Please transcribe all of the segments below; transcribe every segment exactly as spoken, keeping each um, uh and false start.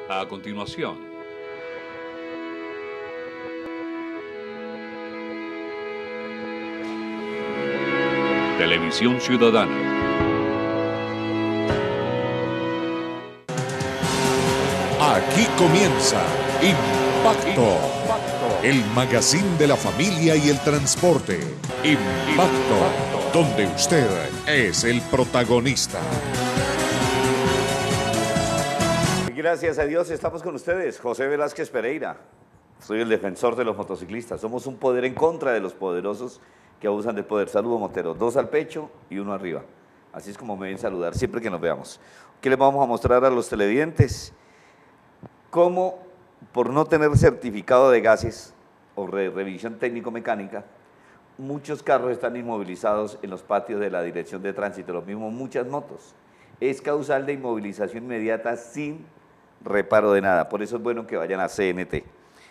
A continuación, Televisión Ciudadana. Aquí comienza Impacto, el magazine de la familia y el transporte. Impacto, donde usted es el protagonista. Gracias a Dios estamos con ustedes, José Velázquez Pereira. Soy el defensor de los motociclistas. Somos un poder en contra de los poderosos que abusan del poder. Saludo Montero, dos al pecho y uno arriba. Así es como me ven saludar siempre que nos veamos. ¿Qué les vamos a mostrar a los televidentes? Cómo por no tener certificado de gases o re revisión técnico-mecánica, muchos carros están inmovilizados en los patios de la Dirección de Tránsito, lo mismo muchas motos. Es causal de inmovilización inmediata sin reparo de nada, por eso es bueno que vayan a C N T.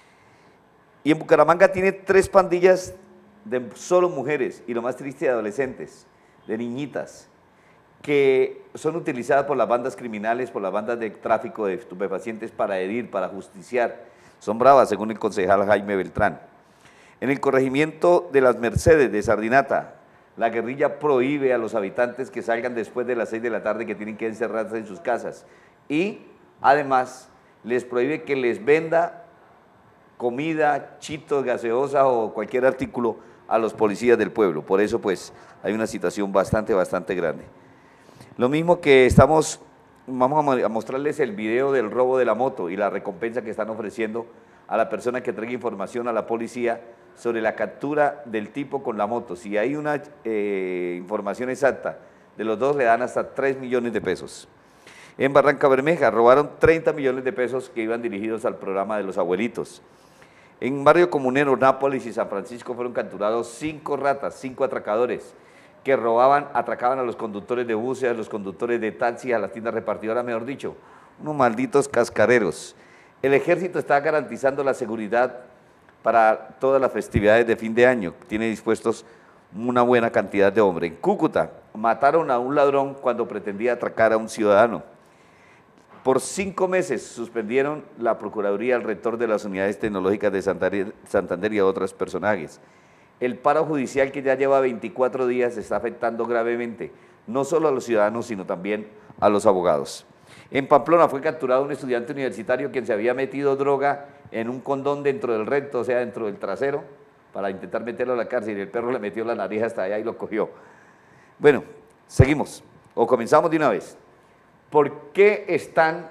Y en Bucaramanga tiene tres pandillas de solo mujeres, y lo más triste, de adolescentes, de niñitas, que son utilizadas por las bandas criminales, por las bandas de tráfico de estupefacientes para herir, para justiciar. Son bravas, según el concejal Jaime Beltrán. En el corregimiento de las Mercedes de Sardinata, la guerrilla prohíbe a los habitantes que salgan después de las seis de la tarde, que tienen que encerrarse en sus casas. Y además les prohíbe que les venda comida, chitos, gaseosa o cualquier artículo a los policías del pueblo. Por eso pues hay una situación bastante, bastante grande. Lo mismo que estamos, vamos a mostrarles el video del robo de la moto y la recompensa que están ofreciendo a la persona que traiga información a la policía sobre la captura del tipo con la moto. Si hay una eh, información exacta de los dos, le dan hasta tres millones de pesos. En Barranca Bermeja robaron treinta millones de pesos que iban dirigidos al programa de los abuelitos. En Barrio Comunero, Nápoles y San Francisco fueron capturados cinco ratas, cinco atracadores, que robaban, atracaban a los conductores de buses, a los conductores de taxi, a las tiendas repartidoras, mejor dicho, unos malditos cascareros. El ejército está garantizando la seguridad para todas las festividades de fin de año, tiene dispuestos una buena cantidad de hombres. En Cúcuta mataron a un ladrón cuando pretendía atracar a un ciudadano. Por cinco meses suspendieron la Procuraduría al rector de las unidades tecnológicas de Santander y a otros personajes. El paro judicial, que ya lleva veinticuatro días, está afectando gravemente, no solo a los ciudadanos, sino también a los abogados. En Pamplona fue capturado un estudiante universitario quien se había metido droga en un condón dentro del recto, o sea, dentro del trasero, para intentar meterlo a la cárcel, y el perro le metió la nariz hasta allá y lo cogió. Bueno, seguimos, o comenzamos de una vez. ¿Por qué están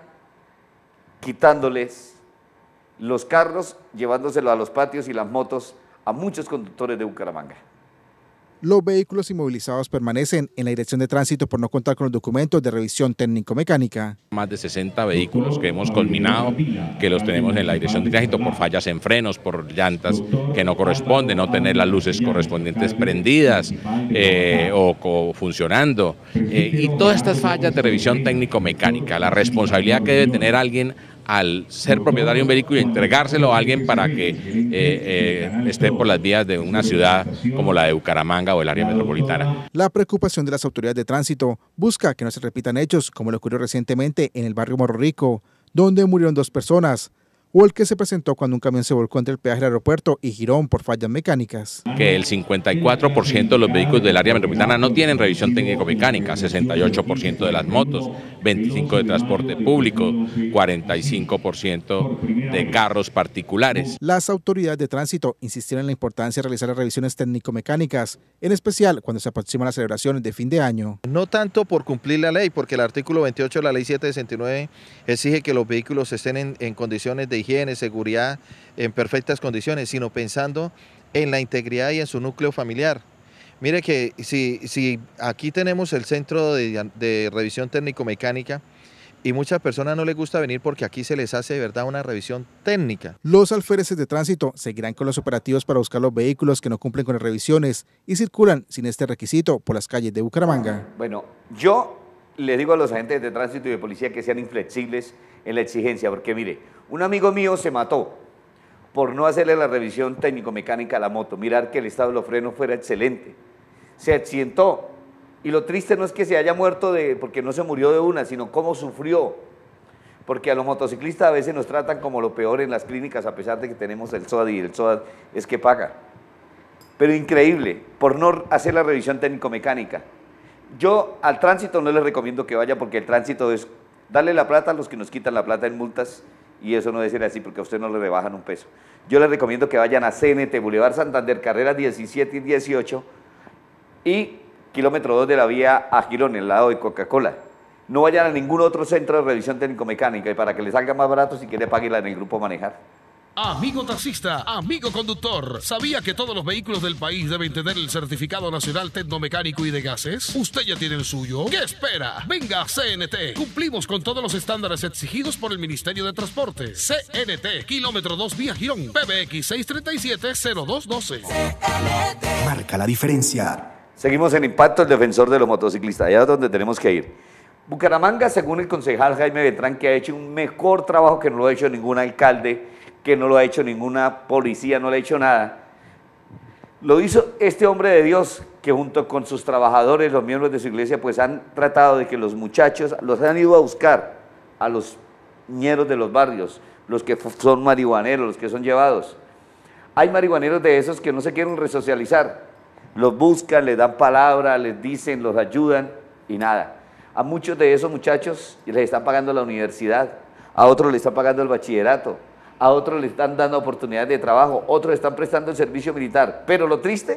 quitándoles los carros, llevándoselos a los patios y las motos a muchos conductores de Bucaramanga? Los vehículos inmovilizados permanecen en la Dirección de Tránsito por no contar con los documentos de revisión técnico-mecánica. Más de sesenta vehículos que hemos culminado, que los tenemos en la Dirección de Tránsito por fallas en frenos, por llantas que no corresponden, no tener las luces correspondientes prendidas eh, o, o funcionando. Eh, y todas estas fallas de revisión técnico-mecánica, la responsabilidad que debe tener alguien al ser propietario de un vehículo y entregárselo a alguien para que eh, eh, esté por las vías de una ciudad como la de Bucaramanga o el área metropolitana. La preocupación de las autoridades de tránsito busca que no se repitan hechos como le ocurrió recientemente en el barrio Morro Rico, donde murieron dos personas, o el que se presentó cuando un camión se volcó entre el peaje del aeropuerto y Girón por fallas mecánicas. Que el cincuenta y cuatro por ciento de los vehículos del área metropolitana no tienen revisión técnico-mecánica, sesenta y ocho por ciento de las motos, veinticinco por ciento de transporte público, cuarenta y cinco por ciento de carros particulares. Las autoridades de tránsito insistieron en la importancia de realizar las revisiones técnico-mecánicas, en especial cuando se aproximan las celebraciones de fin de año. No tanto por cumplir la ley, porque el artículo veintiocho de la ley setecientos sesenta y nueve exige que los vehículos estén en, en condiciones de higiene, seguridad, en perfectas condiciones, sino pensando en la integridad y en su núcleo familiar. Mire que si, si aquí tenemos el centro de, de revisión técnico-mecánica y muchas personas no les gusta venir porque aquí se les hace de verdad una revisión técnica. Los alféreces de tránsito seguirán con los operativos para buscar los vehículos que no cumplen con las revisiones y circulan sin este requisito por las calles de Bucaramanga. Bueno, yo le digo a los agentes de tránsito y de policía que sean inflexibles en la exigencia, porque mire, un amigo mío se mató por no hacerle la revisión técnico-mecánica a la moto, mirar que el estado de los frenos fuera excelente. Se accidentó, y lo triste no es que se haya muerto de, porque no se murió de una, sino cómo sufrió. porque a los motociclistas a veces nos tratan como lo peor en las clínicas, a pesar de que tenemos el SOAD y el SOAD es que paga. Pero increíble, por no hacer la revisión técnico-mecánica. Yo al tránsito no les recomiendo que vaya, porque el tránsito es darle la plata a los que nos quitan la plata en multas, y eso no debe ser así, porque a usted no le rebajan un peso. Yo les recomiendo que vayan a C N T, Boulevard Santander, carreras diecisiete y dieciocho, y kilómetro dos de la vía a Girón, el lado de Coca-Cola. No vayan a ningún otro centro de revisión técnico-mecánica, y para que les salga más barato, si quiere, páguela en el Grupo Manejar. Amigo taxista, amigo conductor, ¿sabía que todos los vehículos del país deben tener el certificado nacional tecnomecánico y de gases? ¿Usted ya tiene el suyo? ¿Qué espera? Venga a C N T. Cumplimos con todos los estándares exigidos por el Ministerio de Transporte. C N T, kilómetro dos vía Girón, P B X seis tres siete cero dos uno dos. C N T. Marca la diferencia. Seguimos en Impacto, el defensor de los motociclistas, allá es donde tenemos que ir. Bucaramanga, según el concejal Jaime Beltrán, que ha hecho un mejor trabajo que no lo ha hecho ningún alcalde, que no lo ha hecho ninguna policía, no le ha hecho nada. Lo hizo este hombre de Dios, que junto con sus trabajadores, los miembros de su iglesia, pues han tratado de que los muchachos, los han ido a buscar a los ñeros de los barrios, los que son marihuaneros, los que son llevados. Hay marihuaneros de esos que no se quieren resocializar, los buscan, les dan palabra, les dicen, los ayudan y nada. A muchos de esos muchachos les están pagando la universidad, a otros les están pagando el bachillerato, a otros le están dando oportunidades de trabajo, otros le están prestando el servicio militar. Pero lo triste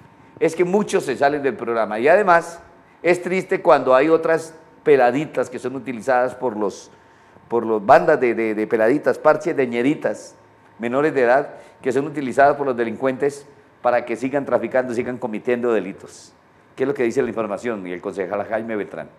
es que muchos se salen del programa, y además es triste cuando hay otras peladitas que son utilizadas por los, por los bandas de, de, de peladitas, parches de ñeritas, menores de edad, que son utilizadas por los delincuentes para que sigan traficando, sigan cometiendo delitos. ¿Qué es lo que dice la información? Y el concejal Jaime Beltrán.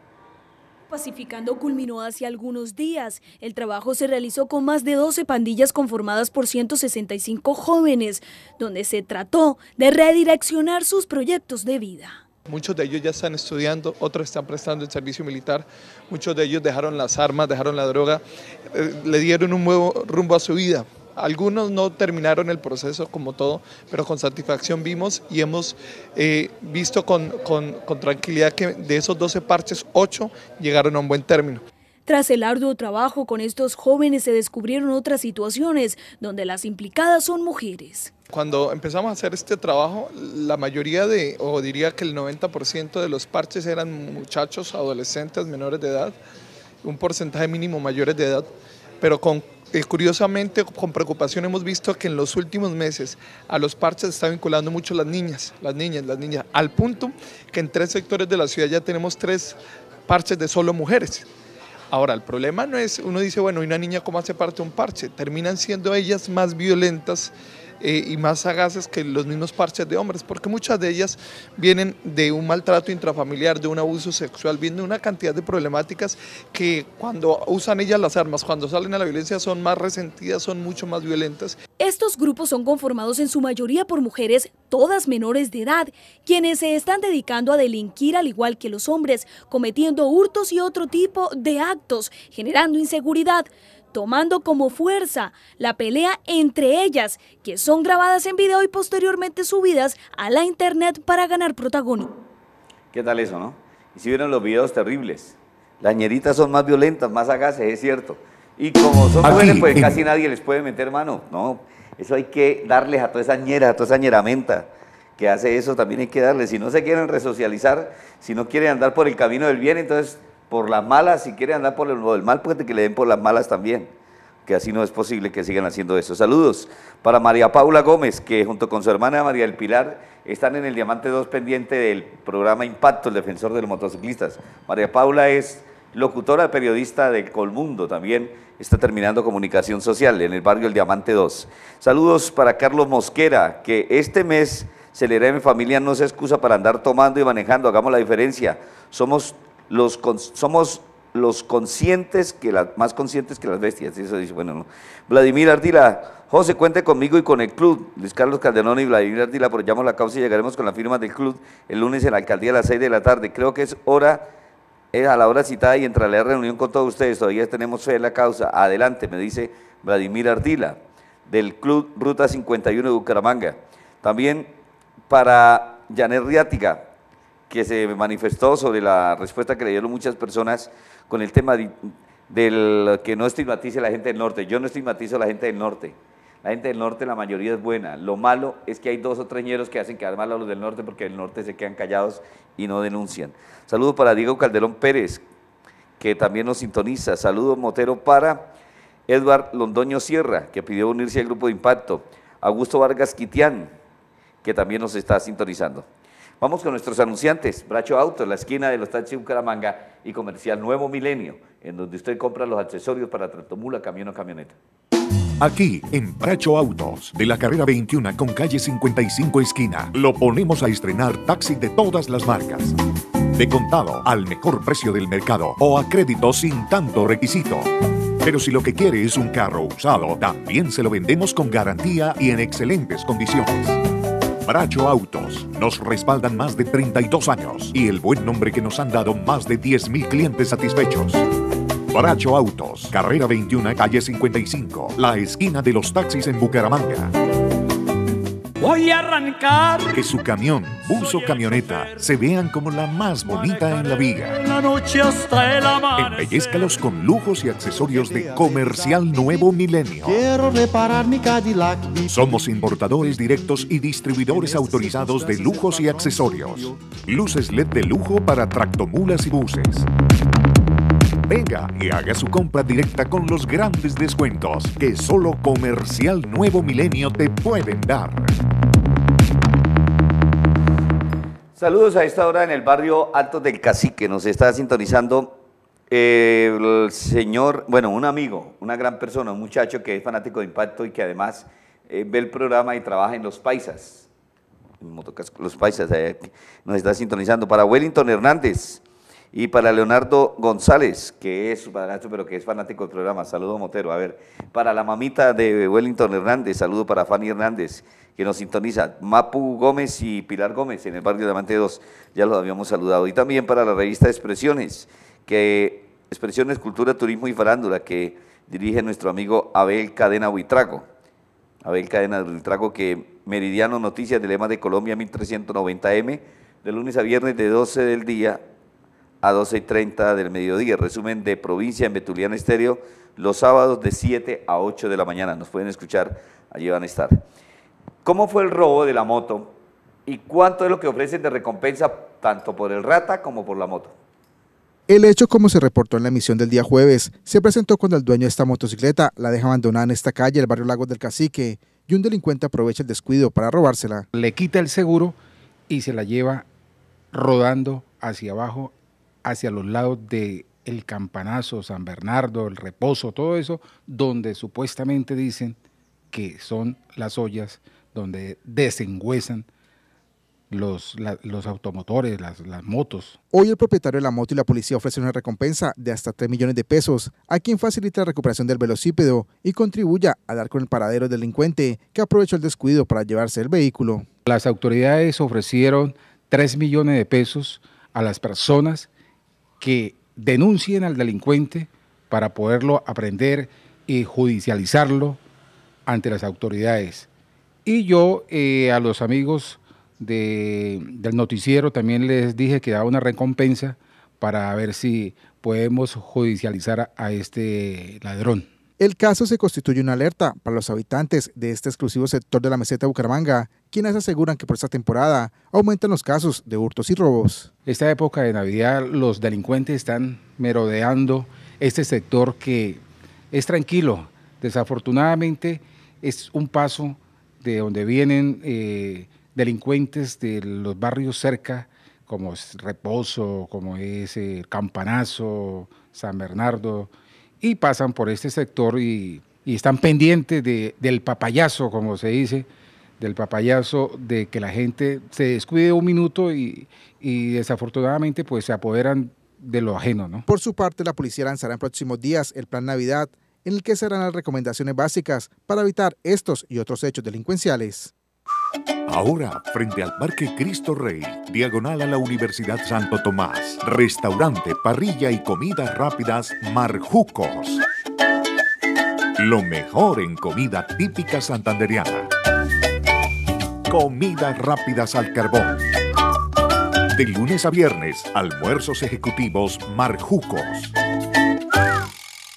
Pacificando culminó hace algunos días. El trabajo se realizó con más de doce pandillas conformadas por ciento sesenta y cinco jóvenes, donde se trató de redireccionar sus proyectos de vida. Muchos de ellos ya están estudiando, otros están prestando el servicio militar, muchos de ellos dejaron las armas, dejaron la droga, eh, le dieron un nuevo rumbo a su vida. Algunos no terminaron el proceso como todo, pero con satisfacción vimos y hemos eh, visto con, con, con tranquilidad que de esos doce parches, ocho llegaron a un buen término. Tras el arduo trabajo con estos jóvenes se descubrieron otras situaciones donde las implicadas son mujeres. Cuando empezamos a hacer este trabajo, la mayoría de, o diría que el noventa por ciento de los parches eran muchachos, adolescentes, menores de edad, un porcentaje mínimo mayores de edad, pero con Eh, curiosamente, con preocupación hemos visto que en los últimos meses a los parches se está vinculando mucho las niñas, las niñas, las niñas, al punto que en tres sectores de la ciudad ya tenemos tres parches de solo mujeres. Ahora, el problema no es, uno dice, bueno, ¿y una niña cómo hace parte de un parche? Terminan siendo ellas más violentas eh, y más sagaces que los mismos parches de hombres, porque muchas de ellas vienen de un maltrato intrafamiliar, de un abuso sexual, vienen de una cantidad de problemáticas que cuando usan ellas las armas, cuando salen a la violencia son más resentidas, son mucho más violentas. Estos grupos son conformados en su mayoría por mujeres, todas menores de edad, quienes se están dedicando a delinquir al igual que los hombres, cometiendo hurtos y otro tipo de actos, generando inseguridad, tomando como fuerza la pelea entre ellas, que son grabadas en video y posteriormente subidas a la internet para ganar protagonismo. ¿Qué tal eso, no? Y si vieron los videos terribles, las ñeritas son más violentas, más sagaces, es cierto. Y como son mujeres, pues casi nadie les puede meter mano. No, eso hay que darles a toda esa ñera, a toda esa ñeramenta que hace eso, también hay que darles. Si no se quieren resocializar, si no quieren andar por el camino del bien, entonces por las malas, si quieren andar por lo del mal, pues que le den por las malas también, que así no es posible que sigan haciendo eso. Saludos para María Paula Gómez, que junto con su hermana María del Pilar están en el Diamante dos pendiente del programa Impacto, el defensor de los motociclistas. María Paula es locutora, periodista de Colmundo, también está terminando comunicación social en el barrio El Diamante dos. Saludos para Carlos Mosquera, que este mes celebré mi familia, no se excusa para andar tomando y manejando, hagamos la diferencia, somos los, somos los conscientes, que las, más conscientes que las bestias, eso dice, bueno, no. Vladimir Ardila, José, cuente conmigo y con el club, Luis Carlos Calderón y Vladimir Ardila, apoyamos la causa y llegaremos con las firmas del club el lunes en la alcaldía a las seis de la tarde, creo que es hora, es a la hora citada y entraré a la reunión con todos ustedes, todavía tenemos fe en la causa, adelante, me dice Vladimir Ardila, del club Ruta cincuenta y uno de Bucaramanga. También para Janet Riática, que se manifestó sobre la respuesta que le dieron muchas personas con el tema de, del que no estigmatice a la gente del norte. Yo no estigmatizo a la gente del norte. La gente del norte, la mayoría es buena. Lo malo es que hay dos o tres ñeros que hacen quedar mal a los del norte porque del norte se quedan callados y no denuncian. Saludo para Diego Calderón Pérez, que también nos sintoniza. Saludo Motero para Edward Londoño Sierra, que pidió unirse al grupo de impacto. Augusto Vargas Quitián, que también nos está sintonizando. Vamos con nuestros anunciantes. Bracho Autos, la esquina de los taxis Bucaramanga y Comercial Nuevo Milenio, en donde usted compra los accesorios para tractomula, camión o camioneta. Aquí, en Bracho Autos, de la carrera veintiuno con calle cincuenta y cinco esquina, lo ponemos a estrenar taxi de todas las marcas. De contado, al mejor precio del mercado o a crédito sin tanto requisito. Pero si lo que quiere es un carro usado, también se lo vendemos con garantía y en excelentes condiciones. Bracho Autos, nos respaldan más de treinta y dos años y el buen nombre que nos han dado más de diez mil clientes satisfechos. Bracho Autos, carrera veintiuno, calle cincuenta y cinco, la esquina de los taxis en Bucaramanga. Voy a arrancar. Que su camión, bus o camioneta se vean como la más bonita en la vía. La noche hasta el amanecer. Embellezcalos con lujos y accesorios de Comercial Nuevo Milenio. Quiero reparar mi Cadillac. Somos importadores directos y distribuidores autorizados de lujos y accesorios. Luces L E D de lujo para tractomulas y buses. Venga y haga su compra directa con los grandes descuentos que solo Comercial Nuevo Milenio te pueden dar. Saludos a esta hora en el barrio Altos del Cacique. Nos está sintonizando eh, el señor, bueno, un amigo, una gran persona, un muchacho que es fanático de Impacto y que además eh, ve el programa y trabaja en Los Paisas. En Motocasco, Los Paisas, eh, nos está sintonizando. Para Wellington Hernández. Y para Leonardo González, que es su padrastro, pero que es fanático del programa. Saludo Motero. A ver, para la mamita de Wellington Hernández, saludo para Fanny Hernández, que nos sintoniza. Mapu Gómez y Pilar Gómez, en el barrio de Amante dos, ya los habíamos saludado. Y también para la revista Expresiones, que Expresiones, Cultura, Turismo y Farándula, que dirige nuestro amigo Abel Cadena Buitrago. Abel Cadena Buitrago, que Meridiano Noticias de Lema de Colombia, mil trescientos noventa eme, de lunes a viernes de doce del día a doce y treinta del mediodía. Resumen de provincia en Betuliana Estéreo, los sábados de siete a ocho de la mañana. Nos pueden escuchar, allí van a estar. ¿Cómo fue el robo de la moto y cuánto es lo que ofrecen de recompensa tanto por el rata como por la moto? El hecho, como se reportó en la emisión del día jueves, se presentó cuando el dueño de esta motocicleta la deja abandonada en esta calle, el barrio Lagos del Cacique, y un delincuente aprovecha el descuido para robársela. Le quita el seguro y se la lleva rodando hacia abajo, hacia los lados de El Campanazo, San Bernardo, El Reposo, todo eso, donde supuestamente dicen que son las ollas donde desengüezan los, la, los automotores, las, las motos. Hoy el propietario de la moto y la policía ofrecen una recompensa de hasta tres millones de pesos a quien facilite la recuperación del velocípedo y contribuya a dar con el paradero del delincuente que aprovechó el descuido para llevarse el vehículo. Las autoridades ofrecieron tres millones de pesos a las personas que denuncien al delincuente para poderlo aprender y judicializarlo ante las autoridades. Y yo eh, a los amigos de, del noticiero también les dije que daba una recompensa para ver si podemos judicializar a, a este ladrón. El caso se constituye una alerta para los habitantes de este exclusivo sector de la meseta de Bucaramanga, quienes aseguran que por esta temporada aumentan los casos de hurtos y robos. Esta época de Navidad los delincuentes están merodeando este sector que es tranquilo. Desafortunadamente es un paso de donde vienen eh, delincuentes de los barrios cerca, como es Reposo, como es eh, Campanazo, San Bernardo, y pasan por este sector y, y están pendientes de, del papayazo, como se dice, del papayazo, de que la gente se descuide un minuto y, y desafortunadamente pues se apoderan de lo ajeno, ¿no? Por su parte, la policía lanzará en próximos días el Plan Navidad, en el que serán las recomendaciones básicas para evitar estos y otros hechos delincuenciales. Ahora, frente al Parque Cristo Rey, diagonal a la Universidad Santo Tomás, restaurante, parrilla y comidas rápidas Marjucos. Lo mejor en comida típica santandereana. Comidas rápidas al carbón. De lunes a viernes, almuerzos ejecutivos Marjucos.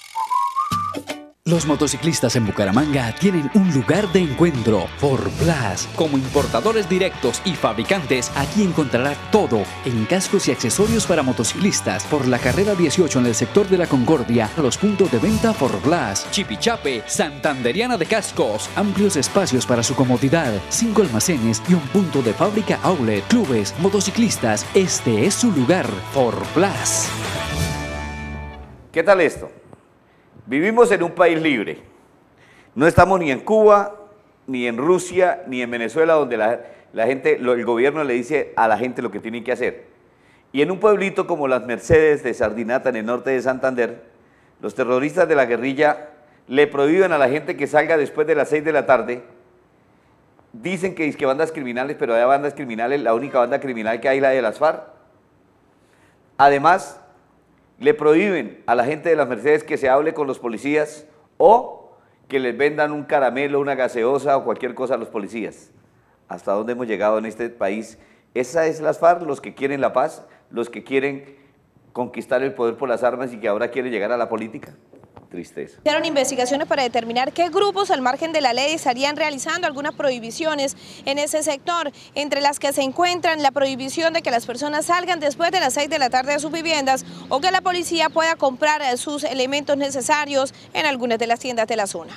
Los motociclistas en Bucaramanga tienen un lugar de encuentro, Forplas. Como importadores directos y fabricantes, aquí encontrará todo en cascos y accesorios para motociclistas. Por la carrera dieciocho en el sector de la Concordia, a los puntos de venta Forplas. Chipichape, Santanderiana de Cascos. Amplios espacios para su comodidad, cinco almacenes y un punto de fábrica outlet. Clubes, motociclistas, este es su lugar, Forplas. ¿Qué tal esto? Vivimos en un país libre. No estamos ni en Cuba, ni en Rusia, ni en Venezuela, donde la, la gente, lo, el gobierno le dice a la gente lo que tienen que hacer. Y en un pueblito como Las Mercedes de Sardinata, en el norte de Santander, los terroristas de la guerrilla le prohíben a la gente que salga después de las seis de la tarde. Dicen que es que bandas criminales, pero hay bandas criminales, la única banda criminal que hay es la de las FARC. Además, le prohíben a la gente de Las Mercedes que se hable con los policías o que les vendan un caramelo, una gaseosa o cualquier cosa a los policías. ¿Hasta dónde hemos llegado en este país? Esa es las FARC, los que quieren la paz, los que quieren conquistar el poder por las armas y que ahora quieren llegar a la política. Tristeza. Hicieron investigaciones para determinar qué grupos al margen de la ley estarían realizando algunas prohibiciones en ese sector, entre las que se encuentran la prohibición de que las personas salgan después de las seis de la tarde de sus viviendas o que la policía pueda comprar sus elementos necesarios en algunas de las tiendas de la zona.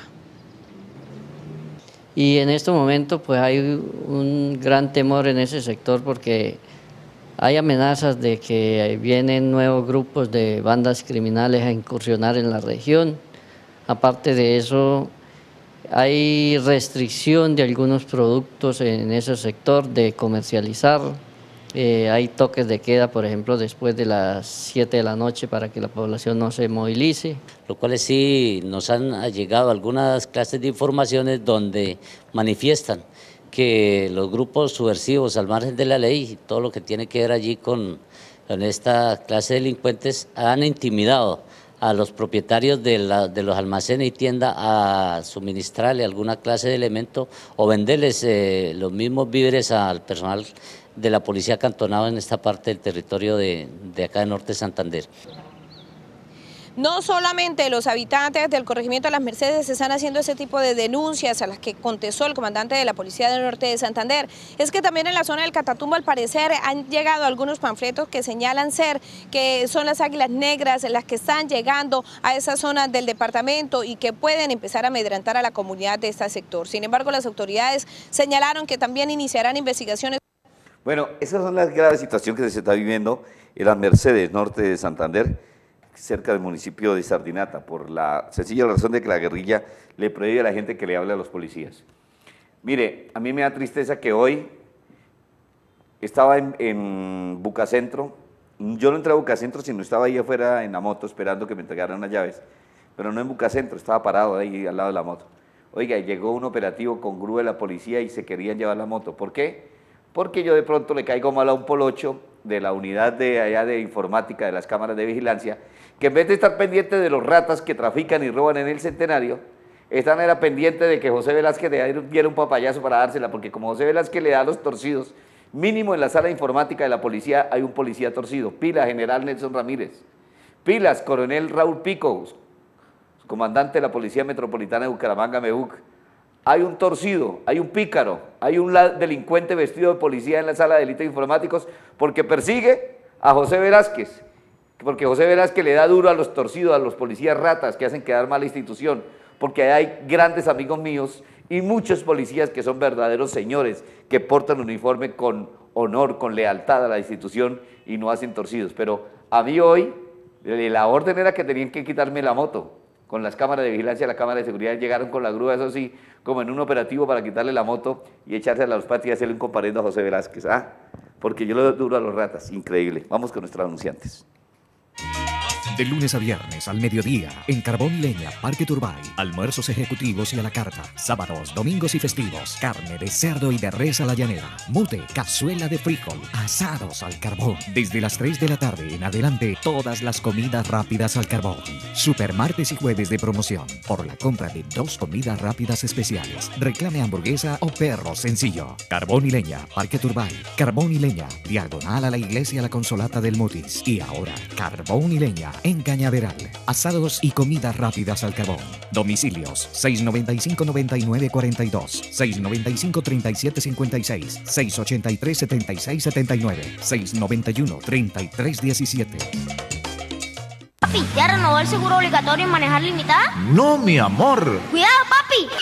Y en este momento pues hay un gran temor en ese sector porque hay amenazas de que vienen nuevos grupos de bandas criminales a incursionar en la región. Aparte de eso, hay restricción de algunos productos en ese sector de comercializar. Eh, hay toques de queda, por ejemplo, después de las siete de la noche para que la población no se movilice. Lo cual sí nos han llegado algunas clases de informaciones donde manifiestan que los grupos subversivos al margen de la ley, todo lo que tiene que ver allí con, con esta clase de delincuentes, han intimidado a los propietarios de, la, de los almacenes y tiendas a suministrarle alguna clase de elemento o venderles eh, los mismos víveres al personal de la policía acantonado en esta parte del territorio de, de acá de Norte de Santander. No solamente los habitantes del corregimiento de Las Mercedes están haciendo ese tipo de denuncias a las que contestó el comandante de la Policía del Norte de Santander, es que también en la zona del Catatumbo al parecer han llegado algunos panfletos que señalan ser que son las águilas negras las que están llegando a esa zona del departamento y que pueden empezar a amedrentar a la comunidad de este sector. Sin embargo, las autoridades señalaron que también iniciarán investigaciones. Bueno, esas son las graves situaciones que se está viviendo en Las Mercedes, norte de Santander, cerca del municipio de Sardinata, por la sencilla razón de que la guerrilla le prohíbe a la gente que le hable a los policías. Mire, a mí me da tristeza que hoy estaba en, en Bucacentro, yo no entré a Bucacentro, sino estaba ahí afuera en la moto esperando que me entregaran unas llaves, pero no en Bucacentro, estaba parado ahí al lado de la moto. Oiga, llegó un operativo con grúa de la policía y se querían llevar la moto. ¿Por qué? Porque yo de pronto le caigo mal a un polocho de la unidad de allá de informática de las cámaras de vigilancia, que en vez de estar pendiente de los ratas que trafican y roban en el Centenario, están era pendiente de que José Velázquez le diera un papayazo para dársela, porque como José Velázquez le da los torcidos, mínimo en la sala de informática de la policía hay un policía torcido. Pila, general Nelson Ramírez. Pilas, coronel Raúl Pico, comandante de la Policía Metropolitana de Bucaramanga, MEBUC. Hay un torcido, hay un pícaro, hay un delincuente vestido de policía en la sala de delitos informáticos porque persigue a José Velázquez, porque José Velázquez le da duro a los torcidos, a los policías ratas que hacen quedar mal la institución, porque hay grandes amigos míos y muchos policías que son verdaderos señores, que portan uniforme con honor, con lealtad a la institución y no hacen torcidos. Pero a mí hoy, la orden era que tenían que quitarme la moto. Con las cámaras de vigilancia, la cámara de seguridad llegaron con la grúa, eso sí, como en un operativo para quitarle la moto y echarse a los patios y hacerle un comparendo a José Velázquez. Ah, porque yo le doy duro a los ratas, increíble. Vamos con nuestros anunciantes. De lunes a viernes al mediodía, en Carbón y Leña, Parque Turbay, almuerzos ejecutivos y a la carta, sábados, domingos y festivos, carne de cerdo y de res a la llanera, mute, cazuela de frijol, asados al carbón. Desde las tres de la tarde en adelante, todas las comidas rápidas al carbón. Supermartes y jueves de promoción, por la compra de dos comidas rápidas especiales. Reclame hamburguesa o perro sencillo. Carbón y Leña, Parque Turbay, Carbón y Leña, diagonal a la iglesia La Consolata del Mutis. Y ahora, Carbón y Leña, en Cañaveral. Asados y comidas rápidas al carbón. Domicilios seis noventa y cinco, noventa y nueve, cuarenta y dos, seis noventa y cinco, treinta y siete, cincuenta y seis, seis ochenta y tres, setenta y seis, setenta y nueve, seis noventa y uno, treinta y tres, diecisiete. Papi, ¿ya renovó el seguro obligatorio en manejar limitada? No, mi amor. ¡Cuidado, papi!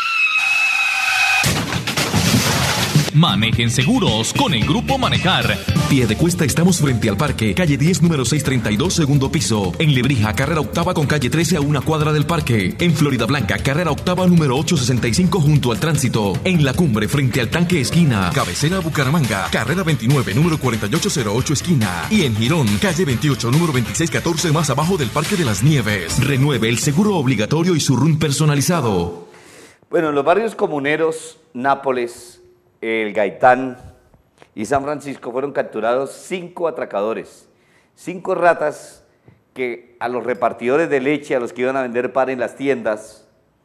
Manejen seguros con el Grupo Manejar. Piedecuesta, estamos frente al parque, calle diez, número seiscientos treinta y dos, segundo piso. En Lebrija, carrera octava con calle trece a una cuadra del parque. En Florida Blanca, carrera octava, número ochocientos sesenta y cinco junto al tránsito. En La Cumbre, frente al tanque esquina. Cabecera Bucaramanga, carrera veintinueve, número cuarenta y ocho cero ocho esquina. Y en Girón, calle veintiocho, número veintiséis catorce más abajo del Parque de las Nieves. Renueve el seguro obligatorio y su R U N personalizado. Bueno, en los barrios comuneros, Nápoles, El Gaitán y San Francisco fueron capturados cinco atracadores, cinco ratas que a los repartidores de leche, a los que iban a vender pan en las tiendas,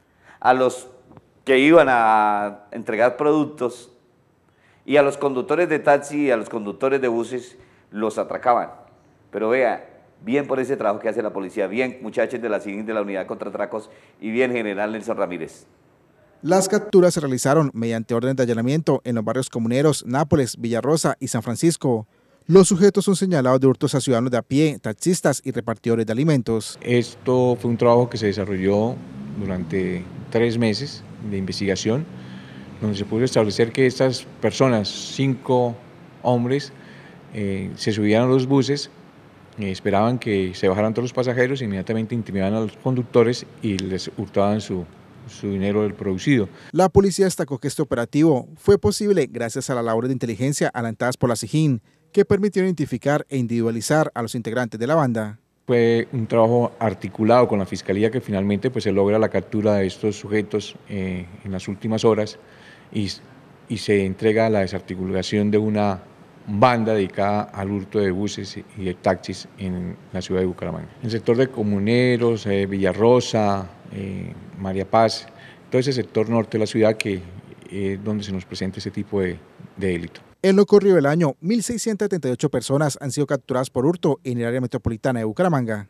a los que iban a entregar productos y a los conductores de taxi y a los conductores de buses los atracaban. Pero vea, bien por ese trabajo que hace la policía, bien muchachos de la C I N de la Unidad contra Atracos y bien general Nelson Ramírez. Las capturas se realizaron mediante orden de allanamiento en los barrios comuneros Nápoles, Villarrosa y San Francisco. Los sujetos son señalados de hurtos a ciudadanos de a pie, taxistas y repartidores de alimentos. Esto fue un trabajo que se desarrolló durante tres meses de investigación, donde se pudo establecer que estas personas, cinco hombres, eh, se subían a los buses, eh, esperaban que se bajaran todos los pasajeros, inmediatamente intimidaban a los conductores y les hurtaban su su dinero del producido. La policía destacó que este operativo fue posible gracias a las labores de inteligencia adelantadas por la C I G I N, que permitieron identificar e individualizar a los integrantes de la banda. Fue un trabajo articulado con la Fiscalía que finalmente pues, se logra la captura de estos sujetos eh, en las últimas horas y, y se entrega la desarticulación de una banda dedicada al hurto de buses y de taxis en la ciudad de Bucaramanga. En el sector de comuneros, eh, Villarrosa, eh, María Paz, todo ese sector norte de la ciudad que es eh, donde se nos presenta ese tipo de, de delito. En lo corrido del año, mil seiscientas setenta y ocho personas han sido capturadas por hurto en el área metropolitana de Bucaramanga.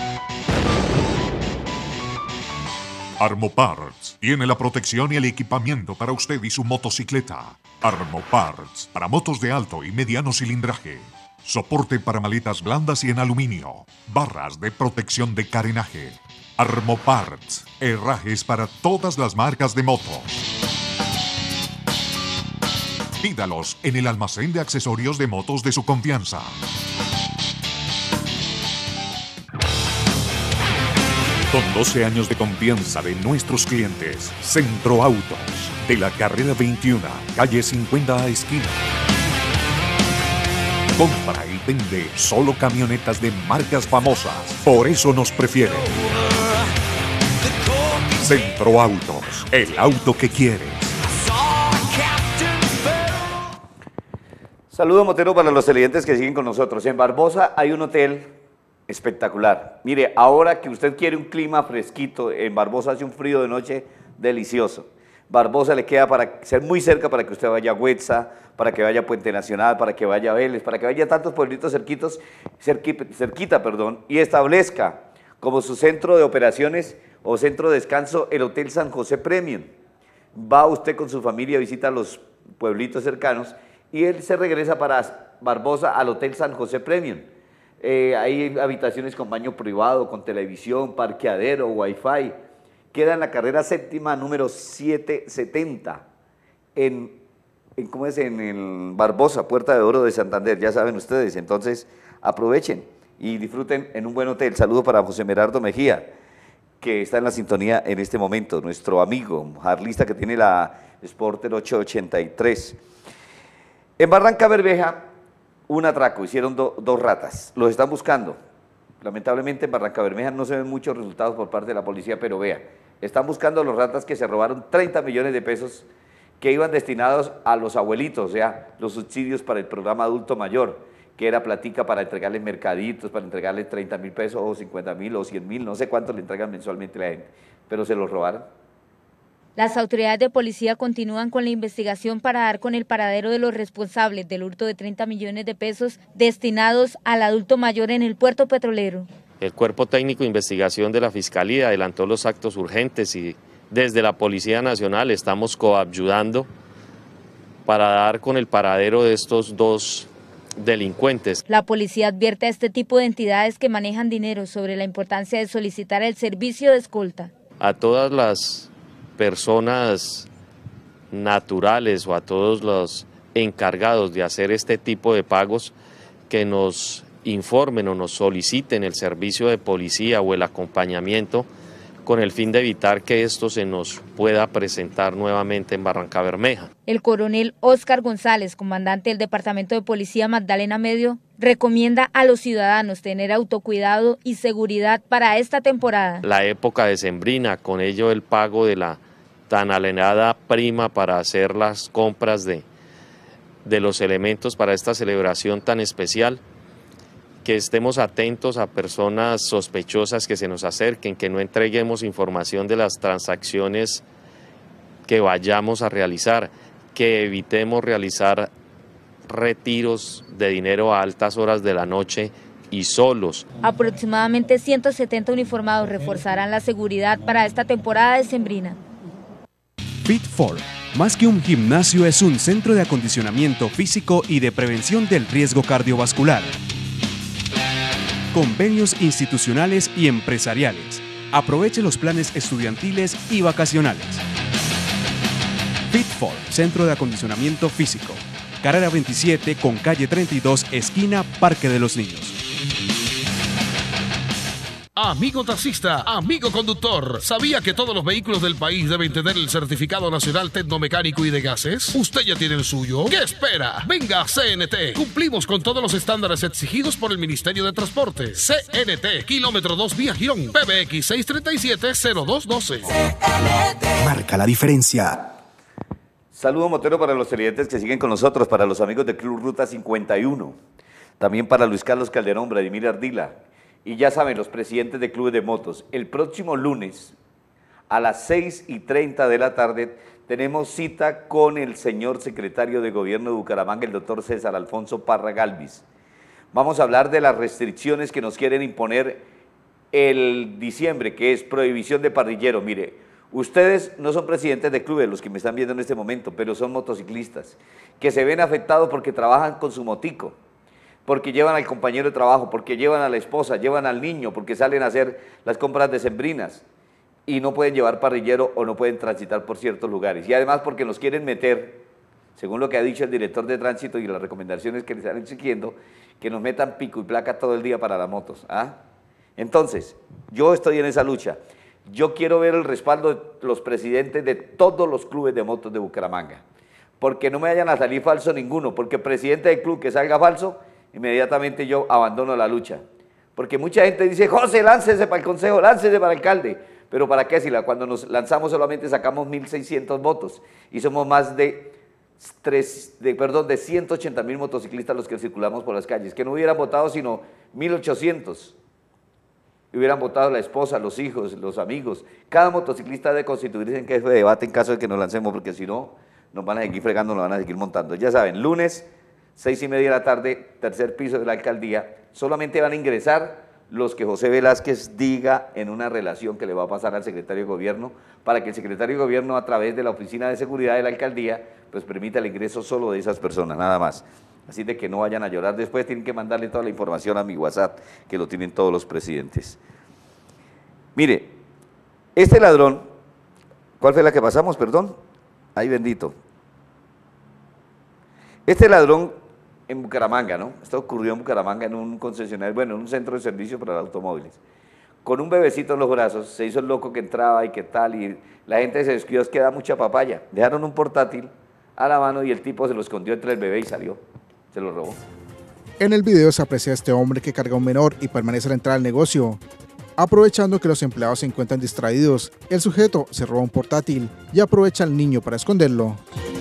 Armoparts tiene la protección y el equipamiento para usted y su motocicleta. Armoparts para motos de alto y mediano cilindraje. Soporte para maletas blandas y en aluminio. Barras de protección de carenaje. Armoparts, herrajes para todas las marcas de motos. Pídalos en el almacén de accesorios de motos de su confianza. Con doce años de confianza de nuestros clientes, Centro Autos, de la carrera veintiuno, calle cincuenta a esquina. Compra y vende solo camionetas de marcas famosas, por eso nos prefiere. Centro Autos, el auto que quieres. Saludo motero para los televidentes que siguen con nosotros. En Barbosa hay un hotel espectacular. Mire, ahora que usted quiere un clima fresquito, en Barbosa hace un frío de noche delicioso. Barbosa le queda para ser muy cerca para que usted vaya a Huetza, para que vaya a Puente Nacional, para que vaya a Vélez, para que vaya a tantos pueblitos cerquitos, cerquita, cerquita perdón, y establezca como su centro de operaciones o centro de descanso el Hotel San José Premium. Va usted con su familia, visita los pueblitos cercanos y él se regresa para Barbosa al Hotel San José Premium. Eh, hay habitaciones con baño privado, con televisión, parqueadero, wifi. Queda en la carrera séptima número setecientos setenta, en, en, ¿cómo es? en el Barbosa, Puerta de Oro de Santander, ya saben ustedes. Entonces aprovechen y disfruten en un buen hotel. Saludo para José Merardo Mejía, que está en la sintonía en este momento, nuestro amigo jarlista que tiene la Sporter ochocientos ochenta y tres. En Barranca Bermeja, un atraco, hicieron do, dos ratas, los están buscando. Lamentablemente en Barranca Bermeja no se ven muchos resultados por parte de la policía, pero vea, están buscando a los ratas que se robaron treinta millones de pesos que iban destinados a los abuelitos, o sea, los subsidios para el programa adulto mayor, que era platica para entregarles mercaditos, para entregarles treinta mil pesos o cincuenta mil o cien mil, no sé cuánto le entregan mensualmente a la gente, pero se los robaron. Las autoridades de policía continúan con la investigación para dar con el paradero de los responsables del hurto de treinta millones de pesos destinados al adulto mayor en el puerto petrolero. El Cuerpo Técnico de Investigación de la Fiscalía adelantó los actos urgentes y desde la Policía Nacional estamos coadyuvando para dar con el paradero de estos dos delincuentes. La policía advierte a este tipo de entidades que manejan dinero sobre la importancia de solicitar el servicio de escolta. A todas las personas naturales o a todos los encargados de hacer este tipo de pagos que nos informen o nos soliciten el servicio de policía o el acompañamiento con el fin de evitar que esto se nos pueda presentar nuevamente en Barranca Bermeja. El coronel Óscar González, comandante del Departamento de Policía Magdalena Medio, recomienda a los ciudadanos tener autocuidado y seguridad para esta temporada. La época decembrina, con ello el pago de la tan anhelada prima para hacer las compras de, de los elementos para esta celebración tan especial, que estemos atentos a personas sospechosas que se nos acerquen, que no entreguemos información de las transacciones que vayamos a realizar, que evitemos realizar retiros de dinero a altas horas de la noche y solos. Aproximadamente ciento setenta uniformados reforzarán la seguridad para esta temporada decembrina. Fit cuatro, más que un gimnasio, es un centro de acondicionamiento físico y de prevención del riesgo cardiovascular. Convenios institucionales y empresariales. Aproveche los planes estudiantiles y vacacionales. Fit cuatro, Centro de Acondicionamiento Físico. Carrera veintisiete con calle treinta y dos, esquina Parque de los Niños. Amigo taxista, amigo conductor, ¿sabía que todos los vehículos del país deben tener el certificado nacional tecnomecánico y de gases? ¿Usted ya tiene el suyo? ¿Qué espera? Venga a C N T. Cumplimos con todos los estándares exigidos por el Ministerio de Transporte. C N T, kilómetro dos vía Girón, P B X seis tres siete cero dos uno dos. Marca la diferencia. Saludo motero para los televidentes que siguen con nosotros, para los amigos del Club Ruta cincuenta y uno, también para Luis Carlos Calderón, Vladimir Ardila. Y ya saben, los presidentes de clubes de motos, el próximo lunes a las seis y treinta de la tarde tenemos cita con el señor secretario de Gobierno de Bucaramanga, el doctor César Alfonso Parra Galvis. Vamos a hablar de las restricciones que nos quieren imponer el diciembre, que es prohibición de parrillero. Mire, ustedes no son presidentes de clubes, los que me están viendo en este momento, pero son motociclistas, que se ven afectados porque trabajan con su motico, porque llevan al compañero de trabajo, porque llevan a la esposa, llevan al niño, porque salen a hacer las compras decembrinas y no pueden llevar parrillero o no pueden transitar por ciertos lugares. Y además porque nos quieren meter, según lo que ha dicho el director de tránsito y las recomendaciones que les están exigiendo, que nos metan pico y placa todo el día para las motos. ¿Ah? Entonces, yo estoy en esa lucha. Yo quiero ver el respaldo de los presidentes de todos los clubes de motos de Bucaramanga, porque no me vayan a salir falso ninguno, porque presidente del club que salga falso, inmediatamente yo abandono la lucha. Porque mucha gente dice, José, láncese para el consejo, láncese para el alcalde. Pero ¿para qué? Si la, cuando nos lanzamos solamente sacamos mil seiscientos votos y somos más de, tres, de, perdón, de ciento ochenta mil motociclistas los que circulamos por las calles, que no hubieran votado sino mil ochocientos. Hubieran votado la esposa, los hijos, los amigos. Cada motociclista debe constituirse en jefe de debate en caso de que nos lancemos, porque si no, nos van a seguir fregando, nos van a seguir montando. Ya saben, lunes, seis y media de la tarde, tercer piso de la alcaldía, solamente van a ingresar los que José Velázquez diga en una relación que le va a pasar al secretario de Gobierno, para que el secretario de Gobierno, a través de la Oficina de Seguridad de la alcaldía, pues permita el ingreso solo de esas personas, nada más. Así de que no vayan a llorar después, tienen que mandarle toda la información a mi WhatsApp, que lo tienen todos los presidentes. Mire, este ladrón, ¿cuál fue la que pasamos, perdón? Ay, bendito. Este ladrón en Bucaramanga, ¿no? Esto ocurrió en Bucaramanga, en un concesionario, bueno, en un centro de servicio para automóviles. Con un bebecito en los brazos, se hizo el loco que entraba y qué tal, y la gente se descuidó, es que da mucha papaya. Dejaron un portátil a la mano y el tipo se lo escondió entre el bebé y salió, se lo robó. En el video se aprecia a este hombre que carga a un menor y permanece a la entrada del negocio. Aprovechando que los empleados se encuentran distraídos, el sujeto se roba un portátil y aprovecha al niño para esconderlo.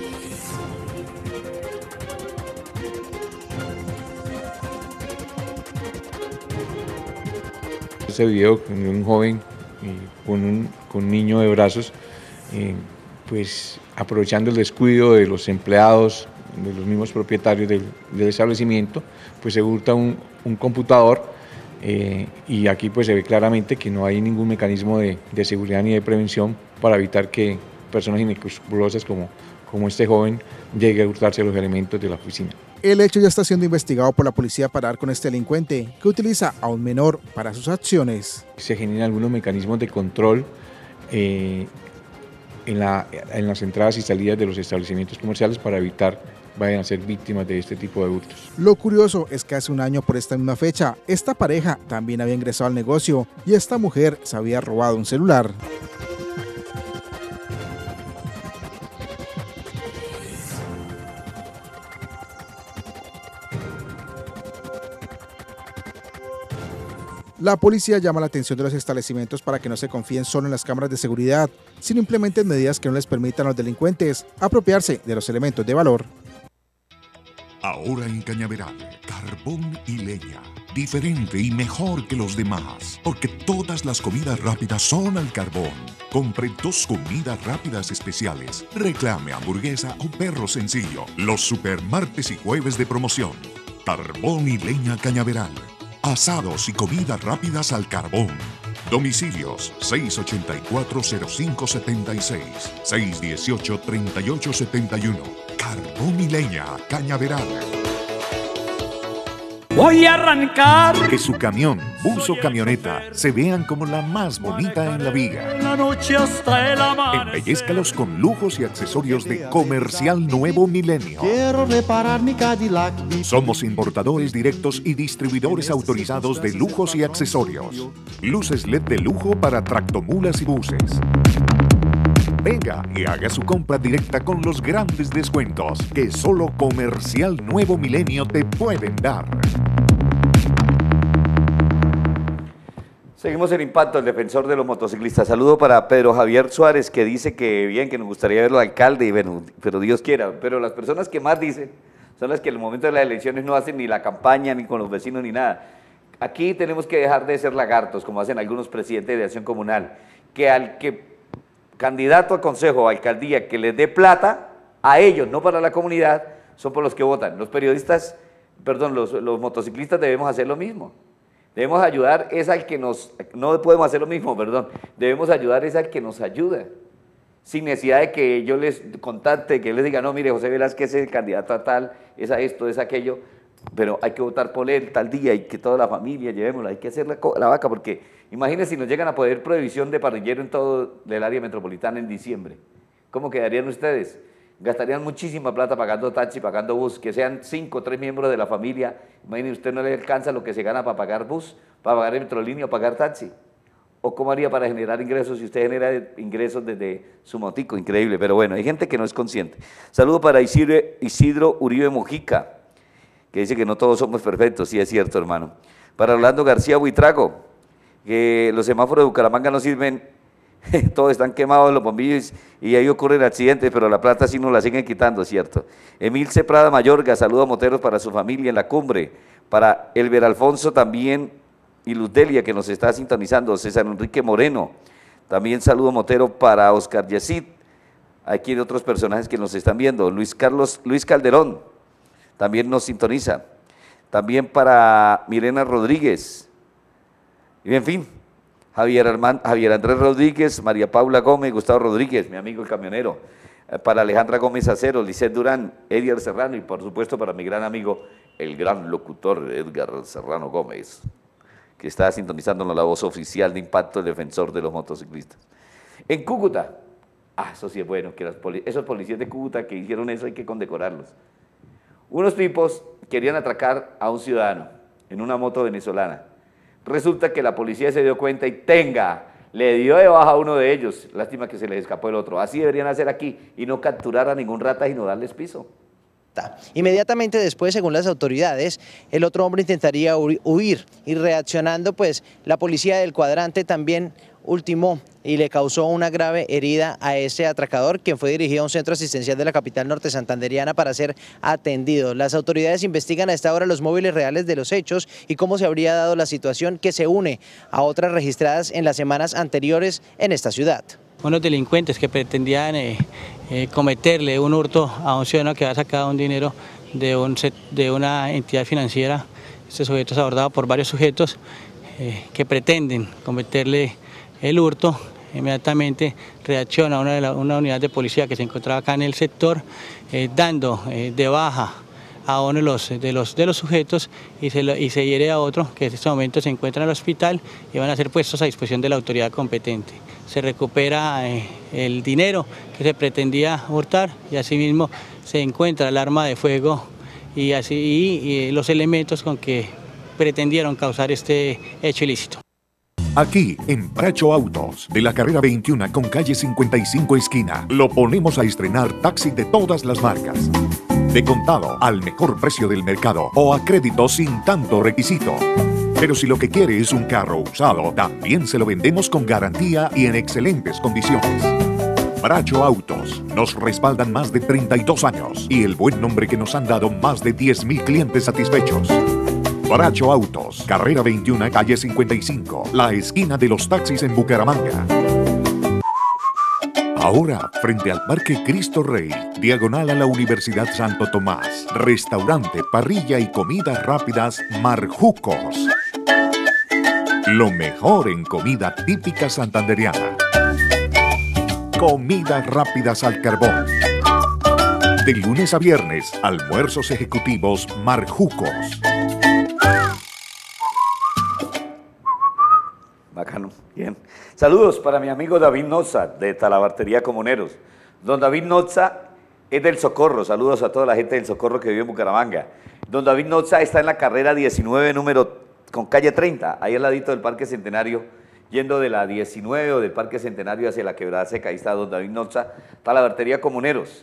Ese video con un joven eh, con, un, con un niño de brazos, eh, pues aprovechando el descuido de los empleados, de los mismos propietarios del, del establecimiento, pues se hurta un, un computador Eh, y aquí pues se ve claramente que no hay ningún mecanismo de, de seguridad ni de prevención para evitar que personas inescrupulosas como, como este joven llegue a hurtarse los elementos de la oficina. El hecho ya está siendo investigado por la policía para dar con este delincuente que utiliza a un menor para sus acciones. Se generan algunos mecanismos de control eh, en, la, en las entradas y salidas de los establecimientos comerciales para evitar vayan a ser víctimas de este tipo de hurtos. Lo curioso es que hace un año por esta misma fecha, esta pareja también había ingresado al negocio y esta mujer se había robado un celular. La policía llama la atención de los establecimientos para que no se confíen solo en las cámaras de seguridad, sino implementen medidas que no les permitan a los delincuentes apropiarse de los elementos de valor. Ahora en Cañaveral, carbón y leña. Diferente y mejor que los demás, porque todas las comidas rápidas son al carbón. Compre dos comidas rápidas especiales. Reclame hamburguesa o perro sencillo. Los super martes y jueves de promoción. Carbón y leña Cañaveral. Asados y comidas rápidas al carbón. Domicilios seis ochenta y cuatro cero cinco setenta y seis, seis dieciocho treinta y ocho setenta y uno. Carbón y leña Cañaveral. Voy a arrancar. Que su camión, bus o camioneta se vean como la más bonita en la viga. La noche hasta el amanecer. Embellezcalos con lujos y accesorios de Comercial Nuevo Milenio. Quiero reparar mi Cadillac. Somos importadores directos y distribuidores autorizados de lujos y accesorios. Luces L E D de lujo para tractomulas y buses. Venga y haga su compra directa con los grandes descuentos que solo Comercial Nuevo Milenio te pueden dar. Seguimos en Impacto, el defensor de los motociclistas. Saludo para Pedro Javier Suárez, que dice que bien, que nos gustaría verlo alcalde, y bueno, pero Dios quiera. Pero las personas que más dicen son las que en el momento de las elecciones no hacen ni la campaña, ni con los vecinos, ni nada. Aquí tenemos que dejar de ser lagartos, como hacen algunos presidentes de acción comunal, que al que candidato a consejo o alcaldía que les dé plata a ellos, no para la comunidad, son por los que votan. Los periodistas, perdón, los, los motociclistas debemos hacer lo mismo. Debemos ayudar es al que nos, no podemos hacer lo mismo, perdón, debemos ayudar es al que nos ayuda, sin necesidad de que yo les contacte, que les diga, no, mire, José Velázquez es el candidato a tal, es a esto, es a aquello, pero hay que votar por él tal día y que toda la familia llevémosla, hay que hacer la, la vaca, porque imagínense si nos llegan a poder prohibición de parrillero en todo el área metropolitana en diciembre, ¿cómo quedarían ustedes? Gastarían muchísima plata pagando taxi, pagando bus, que sean cinco o tres miembros de la familia. Imagínense, usted no le alcanza lo que se gana para pagar bus, para pagar el metrolínea o pagar taxi. ¿O cómo haría para generar ingresos si usted genera ingresos desde su motico? Increíble, pero bueno, hay gente que no es consciente. Saludo para Isidro, Isidro Uribe Mojica, que dice que no todos somos perfectos, sí es cierto, hermano. Para Orlando García Buitrago, que los semáforos de Bucaramanga no sirven, todos están quemados los bombillos y ahí ocurren accidentes, pero la plata sí nos la siguen quitando, ¿cierto? Emilce Prada Mayorga, saludo a moteros para su familia en la cumbre, para Elber Alfonso también y Luz Delia que nos está sintonizando, César Enrique Moreno, también saludo motero para Oscar Yesid, aquí hay otros personajes que nos están viendo, Luis Carlos, Luis Calderón, también nos sintoniza, también para Mirena Rodríguez, y en fin, Javier, Armand, Javier Andrés Rodríguez, María Paula Gómez, Gustavo Rodríguez, mi amigo el camionero, eh, para Alejandra Gómez Acero, Lisset Durán, Edgar Serrano y por supuesto para mi gran amigo, el gran locutor Edgar Serrano Gómez, que está sintonizándonos la voz oficial de Impacto, el defensor de los motociclistas. En Cúcuta, ah, eso sí es bueno, que poli esos policías de Cúcuta que hicieron eso hay que condecorarlos. Unos tipos querían atracar a un ciudadano en una moto venezolana. Resulta que la policía se dio cuenta y tenga, le dio de baja a uno de ellos, lástima que se les escapó el otro, así deberían hacer aquí y no capturar a ningún rata y no darles piso. Inmediatamente después, según las autoridades, el otro hombre intentaría huir y reaccionando, pues la policía del cuadrante también ultimó y le causó una grave herida a ese atracador, quien fue dirigido a un centro asistencial de la capital norte santanderiana para ser atendido. Las autoridades investigan a esta hora los móviles reales de los hechos y cómo se habría dado la situación, que se une a otras registradas en las semanas anteriores en esta ciudad. Unos delincuentes que pretendían eh, eh, cometerle un hurto a un ciudadano que había sacado un dinero de, un, de una entidad financiera. Este sujeto es abordado por varios sujetos eh, que pretenden cometerle el hurto, inmediatamente reacciona una, de la, una unidad de policía que se encontraba acá en el sector, eh, dando eh, de baja a uno de los, de los, de los sujetos y se, lo, y se hiere a otro que en este momento se encuentra en el hospital y van a ser puestos a disposición de la autoridad competente. Se recupera eh, el dinero que se pretendía hurtar y asimismo se encuentra el arma de fuego y, así, y, y los elementos con que pretendieron causar este hecho ilícito. Aquí, en Pracho Autos, de la carrera veintiuno con calle cincuenta y cinco esquina, lo ponemos a estrenar taxi de todas las marcas. De contado, al mejor precio del mercado o a crédito sin tanto requisito. Pero si lo que quiere es un carro usado, también se lo vendemos con garantía y en excelentes condiciones. Pracho Autos, nos respaldan más de treinta y dos años y el buen nombre que nos han dado más de diez mil clientes satisfechos. Pracho Autos, carrera veintiuno, calle cincuenta y cinco, la esquina de los taxis en Bucaramanga. Ahora, frente al Parque Cristo Rey, diagonal a la Universidad Santo Tomás, restaurante, parrilla y comidas rápidas Marjucos. Lo mejor en comida típica santandereana. Comidas rápidas al carbón. De lunes a viernes, almuerzos ejecutivos Marjucos. Bacano, bien. Saludos para mi amigo David Noza, de Talabartería Comuneros. Don David Noza es del Socorro, saludos a toda la gente del Socorro que vive en Bucaramanga. Don David Noza está en la carrera diecinueve, número con calle treinta, ahí al ladito del Parque Centenario, yendo de la diecinueve o del Parque Centenario hacia la Quebrada Seca. Ahí está Don David Noza, Talabartería Comuneros.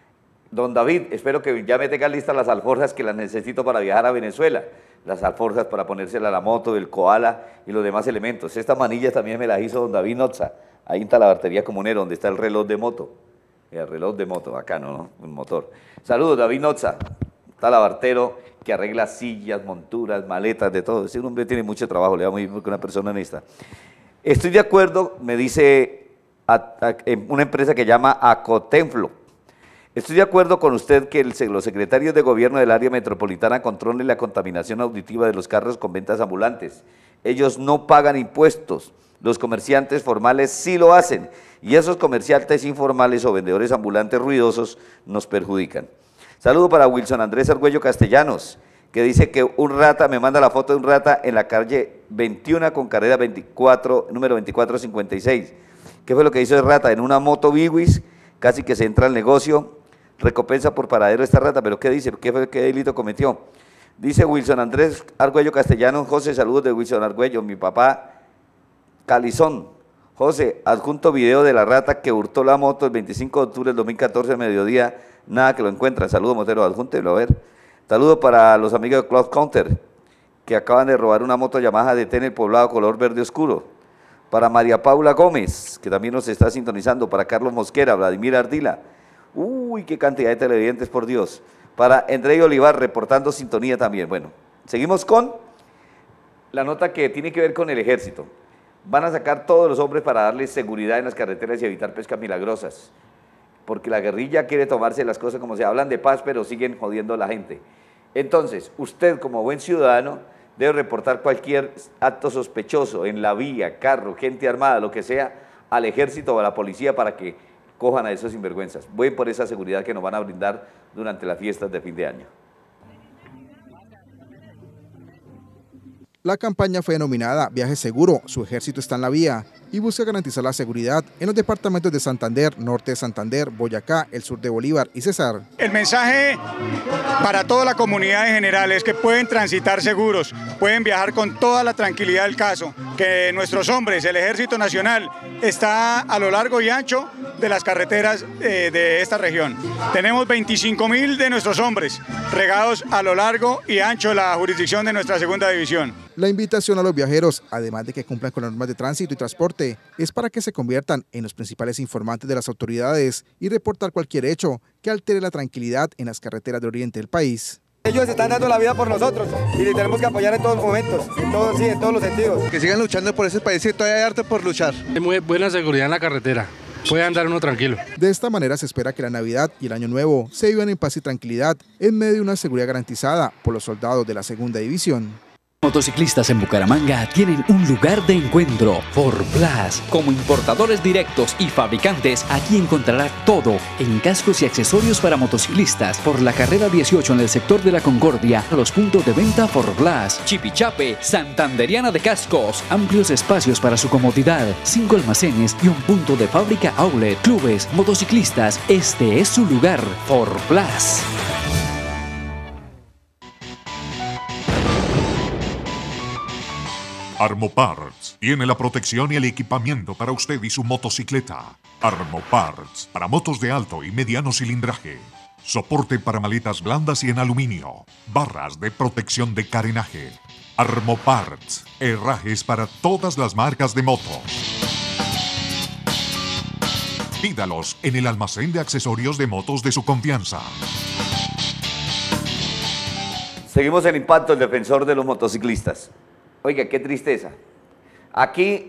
Don David, espero que ya me tengan listas las alforjas que las necesito para viajar a Venezuela. Las alforjas para ponérsela a la moto, el koala y los demás elementos. Estas manillas también me las hizo don David Noza, ahí en Talabartería Comunero, donde está el reloj de moto. El reloj de moto, bacano, ¿no? Un motor. Saludos, David Noza, talabartero que arregla sillas, monturas, maletas, de todo. Ese hombre tiene mucho trabajo, le va muy bien con una persona honesta. Estoy de acuerdo, me dice a, a, una empresa que llama Acotenflo. Estoy de acuerdo con usted que el, los secretarios de gobierno del área metropolitana controlen la contaminación auditiva de los carros con ventas ambulantes. Ellos no pagan impuestos, los comerciantes formales sí lo hacen, y esos comerciantes informales o vendedores ambulantes ruidosos nos perjudican. Saludo para Wilson Andrés Argüello Castellanos, que dice que un rata, me manda la foto de un rata en la calle veintiuno con carrera veinticuatro, número veinticuatro cincuenta y seis. ¿Qué fue lo que hizo el rata? En una moto Biwis, casi que se entra al negocio. Recompensa por paradero esta rata, pero ¿qué dice? ¿Qué, fue, qué delito cometió? Dice Wilson Andrés Argüello Castellanos, José, saludos de Wilson Argüello, mi papá Calizón. José, adjunto video de la rata que hurtó la moto el veinticinco de octubre del dos mil catorce, al mediodía, nada que lo encuentran. Saludos, motero, adjúntelo, a ver. Saludos para los amigos de Cloud Counter, que acaban de robar una moto Yamaha D T en el poblado color verde oscuro. Para María Paula Gómez, que también nos está sintonizando. Para Carlos Mosquera, Vladimir Ardila. Uy, qué cantidad de televidentes, por Dios. Para André Olivar, reportando sintonía también. Bueno, seguimos con la nota que tiene que ver con el ejército. Van a sacar todos los hombres para darles seguridad en las carreteras y evitar pescas milagrosas. Porque la guerrilla quiere tomarse las cosas como se hablan de paz, pero siguen jodiendo a la gente. Entonces, usted como buen ciudadano debe reportar cualquier acto sospechoso en la vía, carro, gente armada, lo que sea, al ejército o a la policía para que cojan a esos sinvergüenzas. Voy por esa seguridad que nos van a brindar durante las fiestas de fin de año. La campaña fue denominada Viaje Seguro, su ejército está en la vía, y busca garantizar la seguridad en los departamentos de Santander, Norte de Santander, Boyacá, el sur de Bolívar y Cesar. El mensaje para toda la comunidad en general es que pueden transitar seguros, pueden viajar con toda la tranquilidad del caso, que nuestros hombres, el Ejército Nacional, está a lo largo y ancho de las carreteras eh, de esta región. Tenemos veinticinco mil de nuestros hombres regados a lo largo y ancho de la jurisdicción de nuestra segunda división. La invitación a los viajeros, además de que cumplan con las normas de tránsito y transporte, es para que se conviertan en los principales informantes de las autoridades y reportar cualquier hecho que altere la tranquilidad en las carreteras del oriente del país. Ellos están dando la vida por nosotros y les tenemos que apoyar en todos los momentos, en todos, sí, en todos los sentidos. Que sigan luchando por ese país, que todavía hay harto por luchar. Hay muy buena seguridad en la carretera, puede andar uno tranquilo. De esta manera se espera que la Navidad y el Año Nuevo se vivan en paz y tranquilidad en medio de una seguridad garantizada por los soldados de la Segunda División. Motociclistas en Bucaramanga tienen un lugar de encuentro, Forplas. Como importadores directos y fabricantes, aquí encontrará todo en cascos y accesorios para motociclistas. Por la carrera dieciocho en el sector de la Concordia, a los puntos de venta Forplas. Chipichape, Santanderiana de Cascos. Amplios espacios para su comodidad, cinco almacenes y un punto de fábrica outlet. Clubes, motociclistas, este es su lugar, Forplas. Armoparts tiene la protección y el equipamiento para usted y su motocicleta. Armoparts para motos de alto y mediano cilindraje. Soporte para maletas blandas y en aluminio. Barras de protección de carenaje. Armoparts, herrajes para todas las marcas de motos. Pídalos en el almacén de accesorios de motos de su confianza. Seguimos en Impacto, el defensor de los motociclistas. Oiga, qué tristeza. Aquí,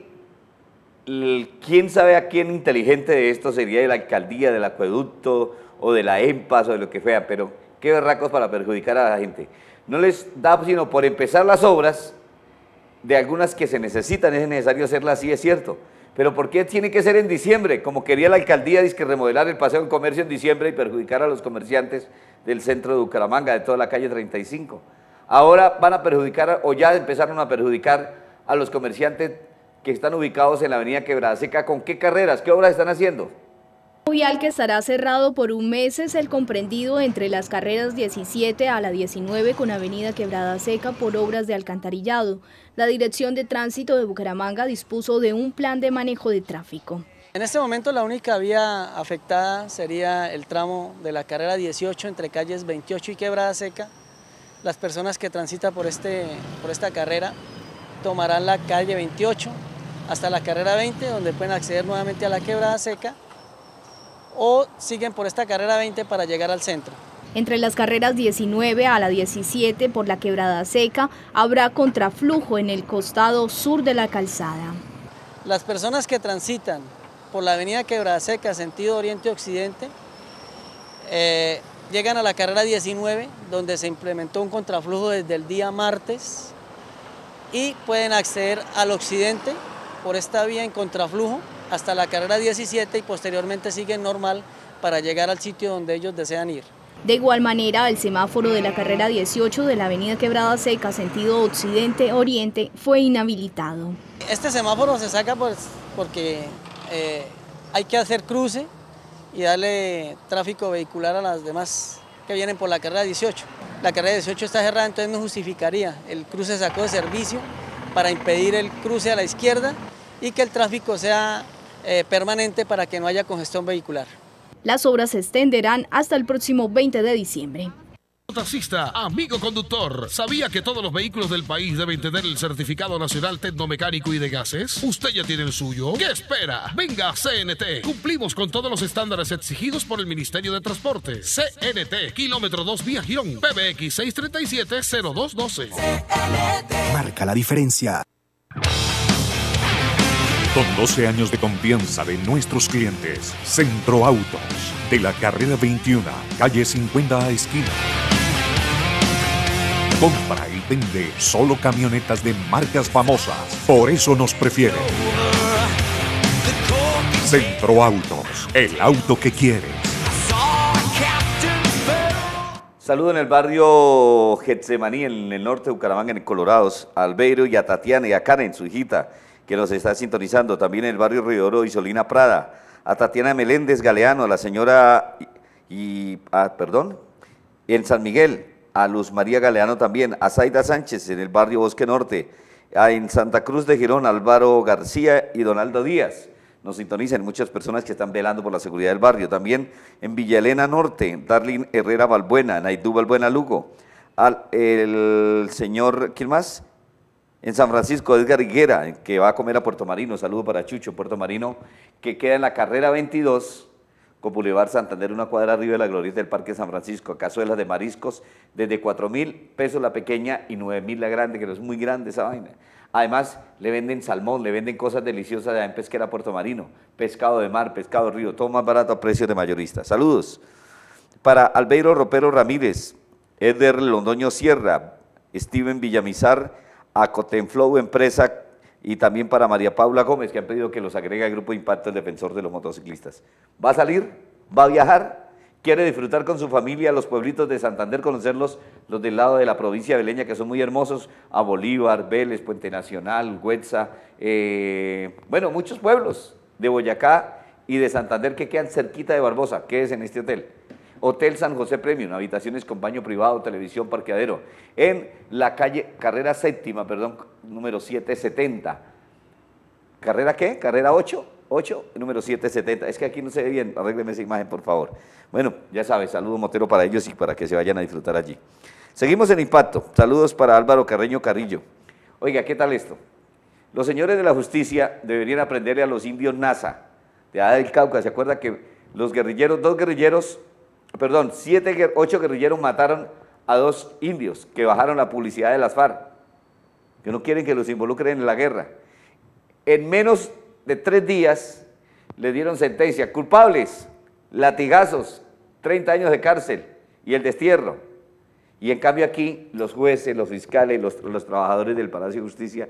quién sabe a quién inteligente de esto sería de la alcaldía, del acueducto o de la EMPAS o de lo que fuera, pero qué berracos para perjudicar a la gente. No les da sino por empezar las obras, de algunas que se necesitan, es necesario hacerlas, sí es cierto, pero ¿por qué tiene que ser en diciembre? Como quería la alcaldía, dice que remodelar el paseo en comercio en diciembre y perjudicar a los comerciantes del centro de Bucaramanga, de toda la calle treinta y cinco. Ahora van a perjudicar, o ya empezaron a perjudicar a los comerciantes que están ubicados en la avenida Quebrada Seca. ¿Con qué carreras? ¿Qué obras están haciendo? Vial que estará cerrado por un mes es el comprendido entre las carreras diecisiete a la diecinueve con avenida Quebrada Seca por obras de alcantarillado. La Dirección de Tránsito de Bucaramanga dispuso de un plan de manejo de tráfico. En este momento la única vía afectada sería el tramo de la carrera dieciocho entre calles veintiocho y Quebrada Seca. Las personas que transitan por, este, por esta carrera tomarán la calle veintiocho hasta la carrera veinte, donde pueden acceder nuevamente a la Quebrada Seca, o siguen por esta carrera veinte para llegar al centro. Entre las carreras diecinueve a la diecisiete por la Quebrada Seca habrá contraflujo en el costado sur de la calzada. Las personas que transitan por la avenida Quebrada Seca, sentido oriente-occidente, eh, llegan a la carrera diecinueve, donde se implementó un contraflujo desde el día martes, y pueden acceder al occidente por esta vía en contraflujo hasta la carrera diecisiete y posteriormente siguen normal para llegar al sitio donde ellos desean ir. De igual manera, el semáforo de la carrera dieciocho de la avenida Quebrada Seca, sentido occidente-oriente, fue inhabilitado. Este semáforo se saca pues porque eh, hay que hacer cruce y darle tráfico vehicular a las demás que vienen por la carrera dieciocho. La carrera dieciocho está cerrada, entonces no justificaría. El cruce se sacó de servicio para impedir el cruce a la izquierda y que el tráfico sea eh, permanente para que no haya congestión vehicular. Las obras se extenderán hasta el próximo veinte de diciembre. Taxista, amigo conductor, ¿sabía que todos los vehículos del país deben tener el certificado nacional tecnomecánico y de gases? ¿Usted ya tiene el suyo? ¿Qué espera? Venga a C N T. Cumplimos con todos los estándares exigidos por el Ministerio de Transporte. C N T, kilómetro dos vía Girón, P B X seis tres siete cero dos uno dos. Marca la diferencia. Con doce años de confianza de nuestros clientes, Centro Autos, de la carrera veintiuno, calle cincuenta a esquina. Compra y vende solo camionetas de marcas famosas, por eso nos prefieren. Centro Autos, el auto que quieres. Saludo en el barrio Getsemaní, en el norte de Bucaramanga, en Colorados, a Albeiro y a Tatiana y a Karen, su hijita, que nos está sintonizando. También en el barrio Río Oro y Solina Prada, a Tatiana Meléndez Galeano, a la señora, y, y a, perdón, en San Miguel, a Luz María Galeano también, a Zaida Sánchez en el barrio Bosque Norte, a, en Santa Cruz de Girón, Álvaro García y Donaldo Díaz. Nos sintonizan muchas personas que están velando por la seguridad del barrio. También en Villa Elena Norte, Darlene Herrera Balbuena, Naidú Balbuena Lugo, al el señor, ¿quién más? En San Francisco, Edgar Higuera, que va a comer a Puerto Marino. Saludo para Chucho, Puerto Marino, que queda en la carrera veintidós, con Boulevard Santander, una cuadra arriba de la glorieta del Parque San Francisco. Cazuelas de mariscos, desde cuatro mil pesos la pequeña y nueve mil la grande, que no es muy grande esa vaina. Además, le venden salmón, le venden cosas deliciosas allá en Pesquera, Puerto Marino. Pescado de mar, pescado de río, todo más barato a precios de mayorista. Saludos. Para Albeiro Ropero Ramírez, Eder Londoño Sierra, Steven Villamizar, a Cotenflow Empresa y también para María Paula Gómez, que han pedido que los agregue al Grupo de Impacto el Defensor de los Motociclistas. ¿Va a salir? ¿Va a viajar? ¿Quiere disfrutar con su familia los pueblitos de Santander, conocerlos, los del lado de la provincia de Beleña, que son muy hermosos, a Bolívar, Vélez, Puente Nacional, Huetza, eh, bueno, muchos pueblos de Boyacá y de Santander que quedan cerquita de Barbosa? Quédese en este hotel. Hotel San José Premium, habitaciones con baño privado, televisión, parqueadero, en la calle Carrera Séptima, perdón, número setecientos setenta. ¿Carrera qué? ¿Carrera ocho? ocho, número setecientos setenta. Es que aquí no se ve bien, arrégleme esa imagen, por favor. Bueno, ya sabes, saludo motero para ellos y para que se vayan a disfrutar allí. Seguimos en Impacto. Saludos para Álvaro Carreño Carrillo. Oiga, ¿qué tal esto? Los señores de la justicia deberían aprenderle a los indios NASA, de Ada del Cauca. ¿Se acuerda que los guerrilleros, dos guerrilleros, perdón, siete, ocho guerrilleros mataron a dos indios que bajaron la publicidad de las FARC, que no quieren que los involucren en la guerra? En menos de tres días le dieron sentencia, culpables, latigazos, treinta años de cárcel y el destierro. Y en cambio aquí los jueces, los fiscales, los, los trabajadores del Palacio de Justicia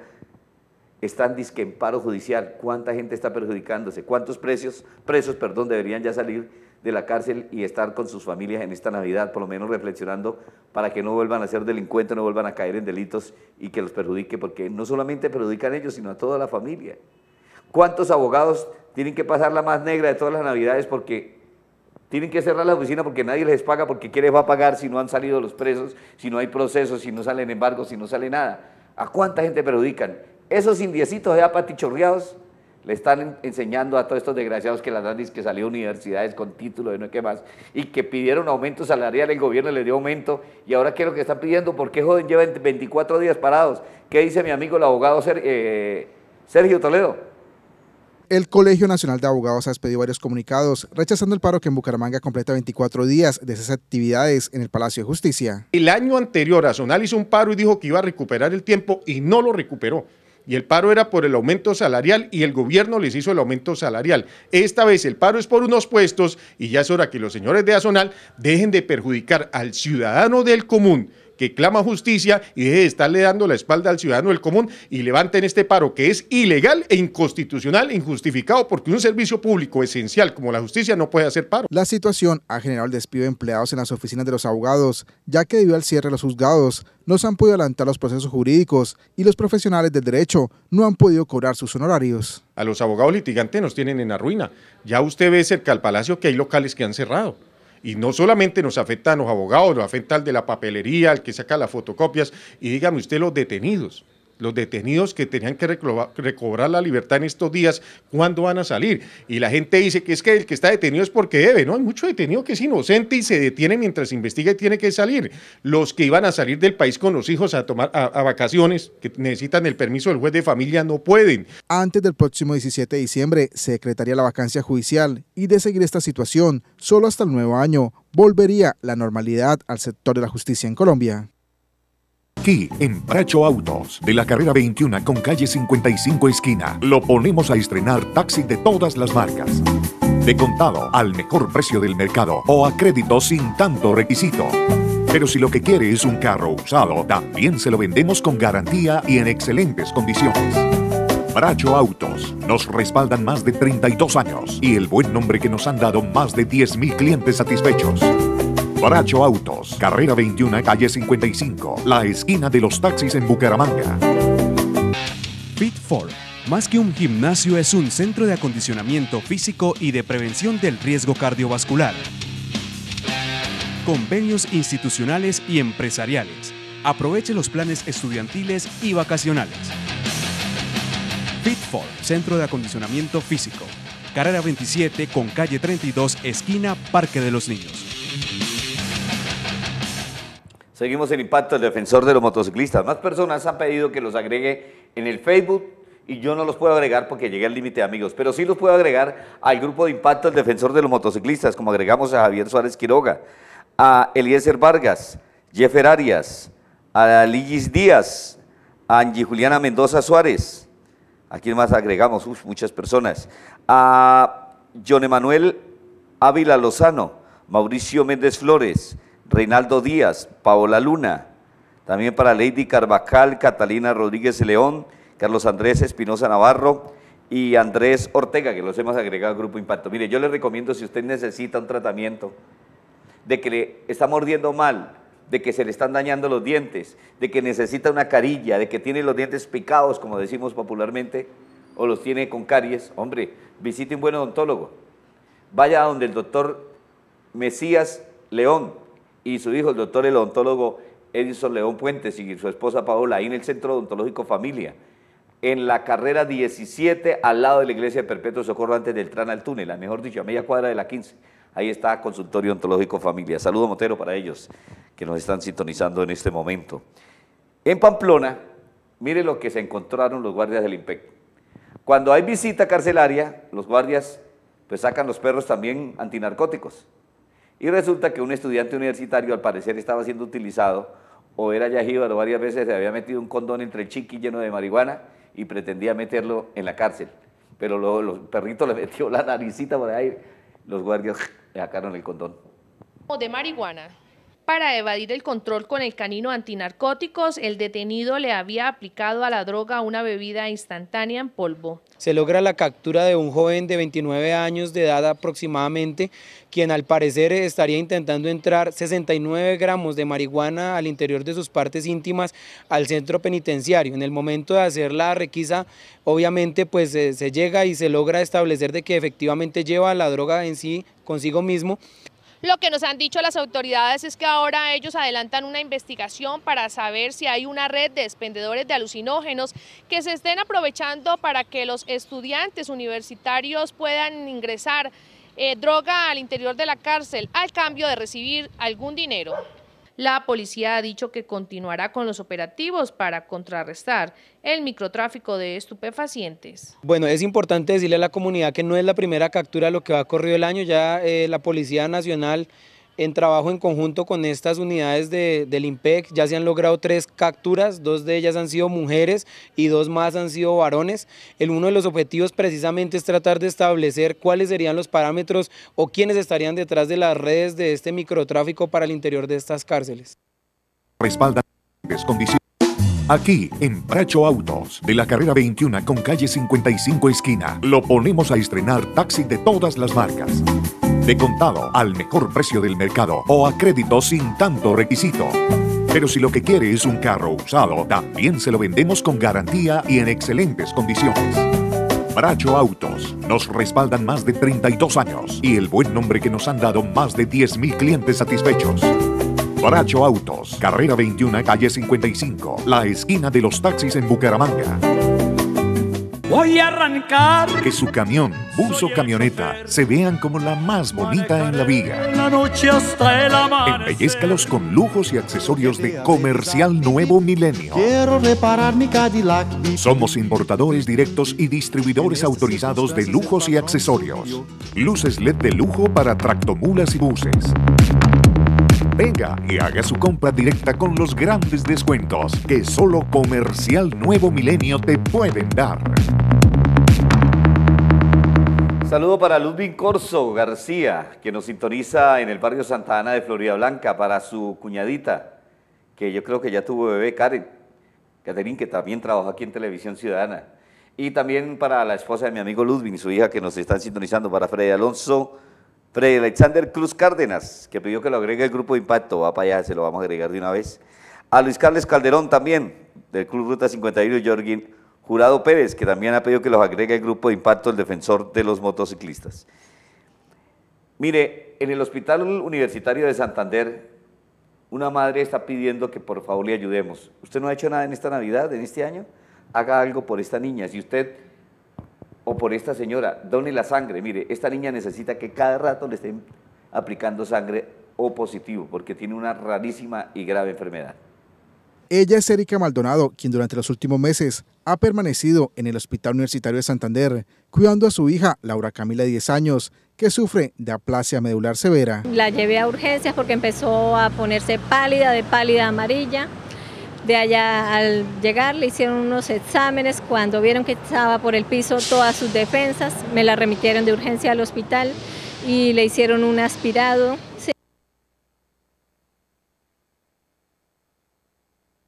están disque en paro judicial. ¿Cuánta gente está perjudicándose? ¿Cuántos presos, presos perdón, deberían ya salir de la cárcel y estar con sus familias en esta Navidad, por lo menos reflexionando para que no vuelvan a ser delincuentes, no vuelvan a caer en delitos y que los perjudique, porque no solamente perjudican a ellos, sino a toda la familia? ¿Cuántos abogados tienen que pasar la más negra de todas las Navidades porque tienen que cerrar la oficina porque nadie les paga, porque quién les va a pagar si no han salido los presos, si no hay procesos, si no salen embargos, si no sale nada? ¿A cuánta gente perjudican? Esos indiecitos ya patichorreados le están enseñando a todos estos desgraciados que las dan que salió universidades con título de no sé qué más y que pidieron aumento salarial, el gobierno les dio aumento y ahora ¿qué es lo que están pidiendo? ¿Por qué joden? Llevan veinticuatro días parados. ¿Qué dice mi amigo el abogado Sergio Toledo? El Colegio Nacional de Abogados ha expedido varios comunicados rechazando el paro que en Bucaramanga completa veinticuatro días de esas actividades en el Palacio de Justicia. El año anterior Azonal hizo un paro y dijo que iba a recuperar el tiempo y no lo recuperó. Y el paro era por el aumento salarial y el gobierno les hizo el aumento salarial. Esta vez el paro es por unos puestos y ya es hora que los señores de Azonal dejen de perjudicar al ciudadano del común que clama justicia y deje de estarle dando la espalda al ciudadano del común y levanten este paro que es ilegal e inconstitucional e injustificado porque un servicio público esencial como la justicia no puede hacer paro. La situación ha generado el despido de empleados en las oficinas de los abogados, ya que debido al cierre de los juzgados no se han podido adelantar los procesos jurídicos y los profesionales del derecho no han podido cobrar sus honorarios. A los abogados litigantes nos tienen en la ruina. Ya usted ve cerca al Palacio que hay locales que han cerrado. Y no solamente nos afecta a los abogados, nos afecta al de la papelería, al que saca las fotocopias, y dígame usted los detenidos, los detenidos que tenían que recobrar la libertad en estos días, ¿cuándo van a salir? Y la gente dice que es que el que está detenido es porque debe, ¿no? Hay mucho detenido que es inocente y se detiene mientras investiga y tiene que salir. Los que iban a salir del país con los hijos a tomar a, a vacaciones, que necesitan el permiso del juez de familia, no pueden. Antes del próximo diecisiete de diciembre se decretaría la vacancia judicial y de seguir esta situación, solo hasta el nuevo año volvería la normalidad al sector de la justicia en Colombia. Aquí, en Bracho Autos, de la carrera veintiuno con calle cincuenta y cinco esquina, lo ponemos a estrenar taxi de todas las marcas. De contado, al mejor precio del mercado o a crédito sin tanto requisito. Pero si lo que quiere es un carro usado, también se lo vendemos con garantía y en excelentes condiciones. Bracho Autos, nos respaldan más de treinta y dos años y el buen nombre que nos han dado más de diez mil clientes satisfechos. Bracho Autos, carrera veintiuno, calle cincuenta y cinco, la esquina de los taxis en Bucaramanga. Fit4, más que un gimnasio, es un centro de acondicionamiento físico y de prevención del riesgo cardiovascular. Convenios institucionales y empresariales. Aproveche los planes estudiantiles y vacacionales. Fit cuatro, centro de acondicionamiento físico. Carrera veintisiete con calle treinta y dos, esquina Parque de los Niños. Seguimos en Impacto, el defensor de los motociclistas. Más personas han pedido que los agregue en el Facebook y yo no los puedo agregar porque llegué al límite de amigos, pero sí los puedo agregar al grupo de Impacto, el defensor de los motociclistas, como agregamos a Javier Suárez Quiroga, a Eliezer Vargas, Jeffer Arias, a Ligis Díaz, a Angie Juliana Mendoza Suárez. ¿A quién más agregamos? Uf, muchas personas. A John Emanuel Ávila Lozano, Mauricio Méndez Flores, Reinaldo Díaz, Paola Luna, También para Lady Carvajal, Catalina Rodríguez León, Carlos Andrés Espinosa Navarro y Andrés Ortega, que los hemos agregado al Grupo Impacto. Mire, yo les recomiendo, si usted necesita un tratamiento de que le está mordiendo mal, de que se le están dañando los dientes, de que necesita una carilla, de que tiene los dientes picados, como decimos popularmente, o los tiene con caries, hombre, visite un buen odontólogo. Vaya a donde el doctor Mesías León y su hijo, el doctor el odontólogo Edison León Puentes y su esposa Paola, ahí en el Centro Odontológico Familia, en la carrera diecisiete, al lado de la Iglesia de Perpetuo Socorro, antes del tran al túnel, a mejor dicho, a media cuadra de la quince. Ahí está Consultorio Odontológico Familia. Saludo Motero para ellos que nos están sintonizando en este momento. En Pamplona, mire lo que se encontraron los guardias del IMPEC. Cuando hay visita carcelaria, los guardias pues sacan los perros también antinarcóticos. Y resulta que un estudiante universitario al parecer estaba siendo utilizado, o era ya jíbaro, varias veces se había metido un condón entre el chiqui lleno de marihuana y pretendía meterlo en la cárcel. Pero lo, los perritos le metió la naricita por ahí, los guardias le sacaron el condón. De marihuana. Para evadir el control con el canino antinarcóticos, el detenido le había aplicado a la droga una bebida instantánea en polvo. Se logra la captura de un joven de veintinueve años de edad aproximadamente, quien al parecer estaría intentando entrar sesenta y nueve gramos de marihuana al interior de sus partes íntimas al centro penitenciario. En el momento de hacer la requisa, obviamente pues se, se llega y se logra establecer de que efectivamente lleva la droga en sí consigo mismo. Lo que nos han dicho las autoridades es que ahora ellos adelantan una investigación para saber si hay una red de expendedores de alucinógenos que se estén aprovechando para que los estudiantes universitarios puedan ingresar eh, droga al interior de la cárcel al cambio de recibir algún dinero. La policía ha dicho que continuará con los operativos para contrarrestar el microtráfico de estupefacientes. Bueno, es importante decirle a la comunidad que no es la primera captura lo que va corrido el año, ya eh, la Policía Nacional en trabajo en conjunto con estas unidades de, del IMPEC ya se han logrado tres capturas, dos de ellas han sido mujeres y dos más han sido varones. El uno de los objetivos precisamente es tratar de establecer cuáles serían los parámetros o quiénes estarían detrás de las redes de este microtráfico para el interior de estas cárceles. Respalda condiciones. Aquí, en Bracho Autos, de la carrera veintiuno con calle cincuenta y cinco esquina, lo ponemos a estrenar taxi de todas las marcas. De contado, al mejor precio del mercado o a crédito sin tanto requisito. Pero si lo que quiere es un carro usado, también se lo vendemos con garantía y en excelentes condiciones. Bracho Autos, nos respaldan más de treinta y dos años y el buen nombre que nos han dado más de diez mil clientes satisfechos. Bracho Autos, carrera veintiuno, calle cincuenta y cinco, la esquina de los taxis en Bucaramanga. Voy a arrancar. Que su camión, bus o camioneta se vean como la más bonita en la vía. La noche hasta el amanecer. Embellezcalos con lujos y accesorios de Comercial Nuevo Milenio. Quiero reparar mi Cadillac. Somos importadores directos y distribuidores autorizados de lujos y accesorios. Luces L E D de lujo para tractomulas y buses. Venga y haga su compra directa con los grandes descuentos que solo Comercial Nuevo Milenio te pueden dar. Saludo para Ludwig Corso García, que nos sintoniza en el barrio Santa Ana de Florida Blanca, para su cuñadita, que yo creo que ya tuvo bebé, Karen, Caterín, que también trabajó aquí en Televisión Ciudadana. Y también para la esposa de mi amigo Ludwig y su hija, que nos están sintonizando, para Freddy Alonso, Freddy Alexander Cruz Cárdenas, que pidió que lo agregue el Grupo de Impacto, va para allá, se lo vamos a agregar de una vez. A Luis Carles Calderón también, del Club Ruta cincuenta y uno, Jorgin Jurado Pérez, que también ha pedido que los agregue el Grupo de Impacto, el defensor de los motociclistas. Mire, en el Hospital Universitario de Santander, una madre está pidiendo que por favor le ayudemos. ¿Usted no ha hecho nada en esta Navidad, en este año? Haga algo por esta niña. Si usted, o por esta señora, done la sangre. Mire, esta niña necesita que cada rato le estén aplicando sangre O positivo, porque tiene una rarísima y grave enfermedad. Ella es Erika Maldonado, quien durante los últimos meses ha permanecido en el Hospital Universitario de Santander, cuidando a su hija, Laura Camila, de diez años, que sufre de aplasia medular severa. La llevé a urgencias porque empezó a ponerse pálida, de pálida a amarilla. De allá, al llegar, le hicieron unos exámenes. Cuando vieron que estaba por el piso todas sus defensas, me la remitieron de urgencia al hospital y le hicieron un aspirado. Sí.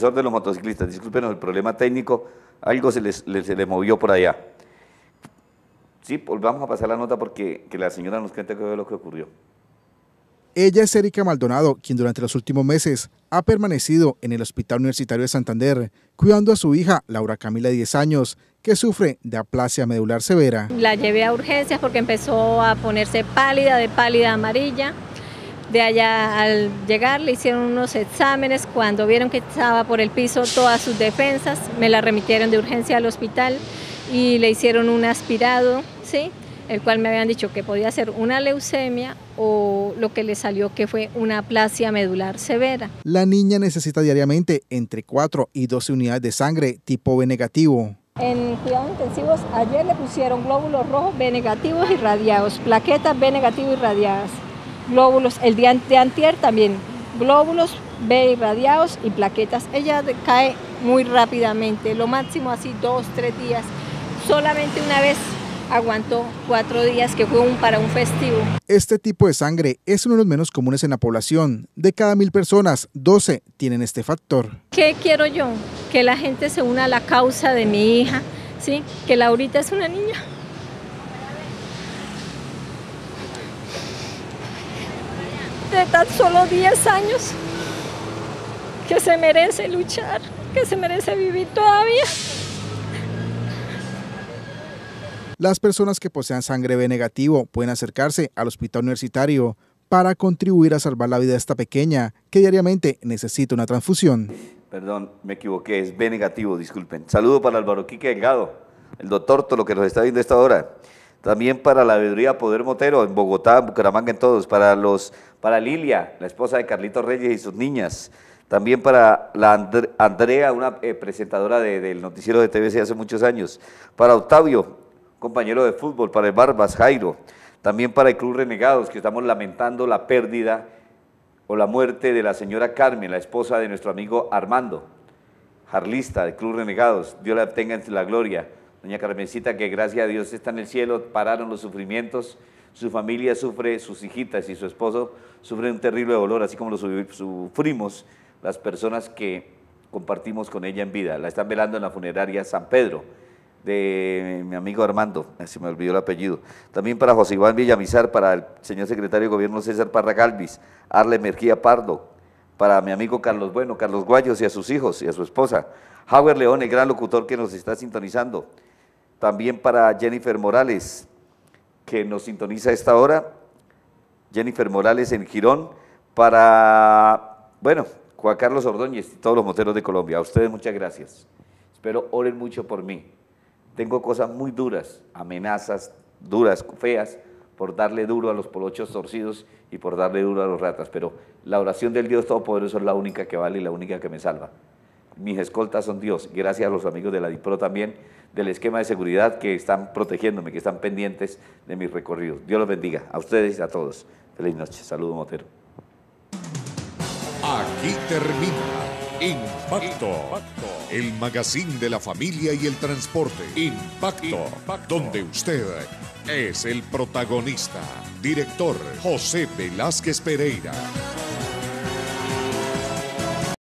defensor de los motociclistas. Discúlpenos el problema técnico, algo se les, les, se le movió por allá. Sí, pues vamos a pasar la nota porque que la señora nos cuente qué fue lo que ocurrió. Ella es Erika Maldonado, quien durante los últimos meses ha permanecido en el Hospital Universitario de Santander, cuidando a su hija, Laura Camila, de diez años, que sufre de aplasia medular severa. La llevé a urgencias porque empezó a ponerse pálida, de pálida a amarilla. De allá al llegar le hicieron unos exámenes, cuando vieron que estaba por el piso todas sus defensas, me la remitieron de urgencia al hospital y le hicieron un aspirado, ¿sí? El cual me habían dicho que podía ser una leucemia o lo que le salió que fue una aplasia medular severa. La niña necesita diariamente entre cuatro y doce unidades de sangre tipo B negativo. En cuidados intensivos ayer le pusieron glóbulos rojos B negativos irradiados, plaquetas B negativo irradiadas, glóbulos, el día de antier también, glóbulos B irradiados y plaquetas. Ella cae muy rápidamente, lo máximo así dos, tres días, solamente una vez aguantó cuatro días que fue un, para un festivo. Este tipo de sangre es uno de los menos comunes en la población. De cada mil personas, doce tienen este factor. ¿Qué quiero yo? Que la gente se una a la causa de mi hija, ¿sí? Que Laurita es una niña de tan solo diez años que se merece luchar, que se merece vivir todavía. Las personas que posean sangre B negativo pueden acercarse al hospital universitario para contribuir a salvar la vida de esta pequeña que diariamente necesita una transfusión. Perdón, me equivoqué, es B negativo, disculpen. Saludo para Álvaro Quique Delgado, el doctor Tolo que nos está viendo a esta hora. También para la veeduría Poder Motero en Bogotá, en Bucaramanga, en todos. Para, los, para Lilia, la esposa de Carlitos Reyes y sus niñas. También para la Andre, Andrea, una eh, presentadora de, del noticiero de T V C hace muchos años. Para Octavio, compañero de fútbol, para el Barbas, Jairo, también para el Club Renegados, que estamos lamentando la pérdida o la muerte de la señora Carmen, la esposa de nuestro amigo Armando, jarlista del Club Renegados. Dios la tenga en la gloria. Doña Carmencita, que gracias a Dios está en el cielo, pararon los sufrimientos, su familia sufre, sus hijitas y su esposo sufren un terrible dolor, así como lo sufrimos las personas que compartimos con ella en vida. La están velando en la funeraria San Pedro, de mi amigo Armando, se me olvidó el apellido. También para José Iván Villamizar, para el señor secretario de Gobierno César Parra Galvis, Arle Merquía Pardo, para mi amigo Carlos Bueno, Carlos Guayos y a sus hijos y a su esposa, Howard León, el gran locutor que nos está sintonizando. También para Jennifer Morales, que nos sintoniza a esta hora, Jennifer Morales en Girón, para, bueno, Juan Carlos Ordóñez y todos los moteros de Colombia. A ustedes muchas gracias. Espero oren mucho por mí. Tengo cosas muy duras, amenazas duras, feas, por darle duro a los polochos torcidos y por darle duro a los ratas, pero la oración del Dios Todopoderoso es la única que vale y la única que me salva. Mis escoltas son Dios, gracias a los amigos de la DIPRO también, del esquema de seguridad que están protegiéndome, que están pendientes de mis recorridos. Dios los bendiga, a ustedes y a todos. Feliz noche, saludo Motero. Aquí termina Impacto, Impacto, el magazine de la familia y el transporte. Impacto, Impacto, donde usted es el protagonista. Director José Velázquez Pereira.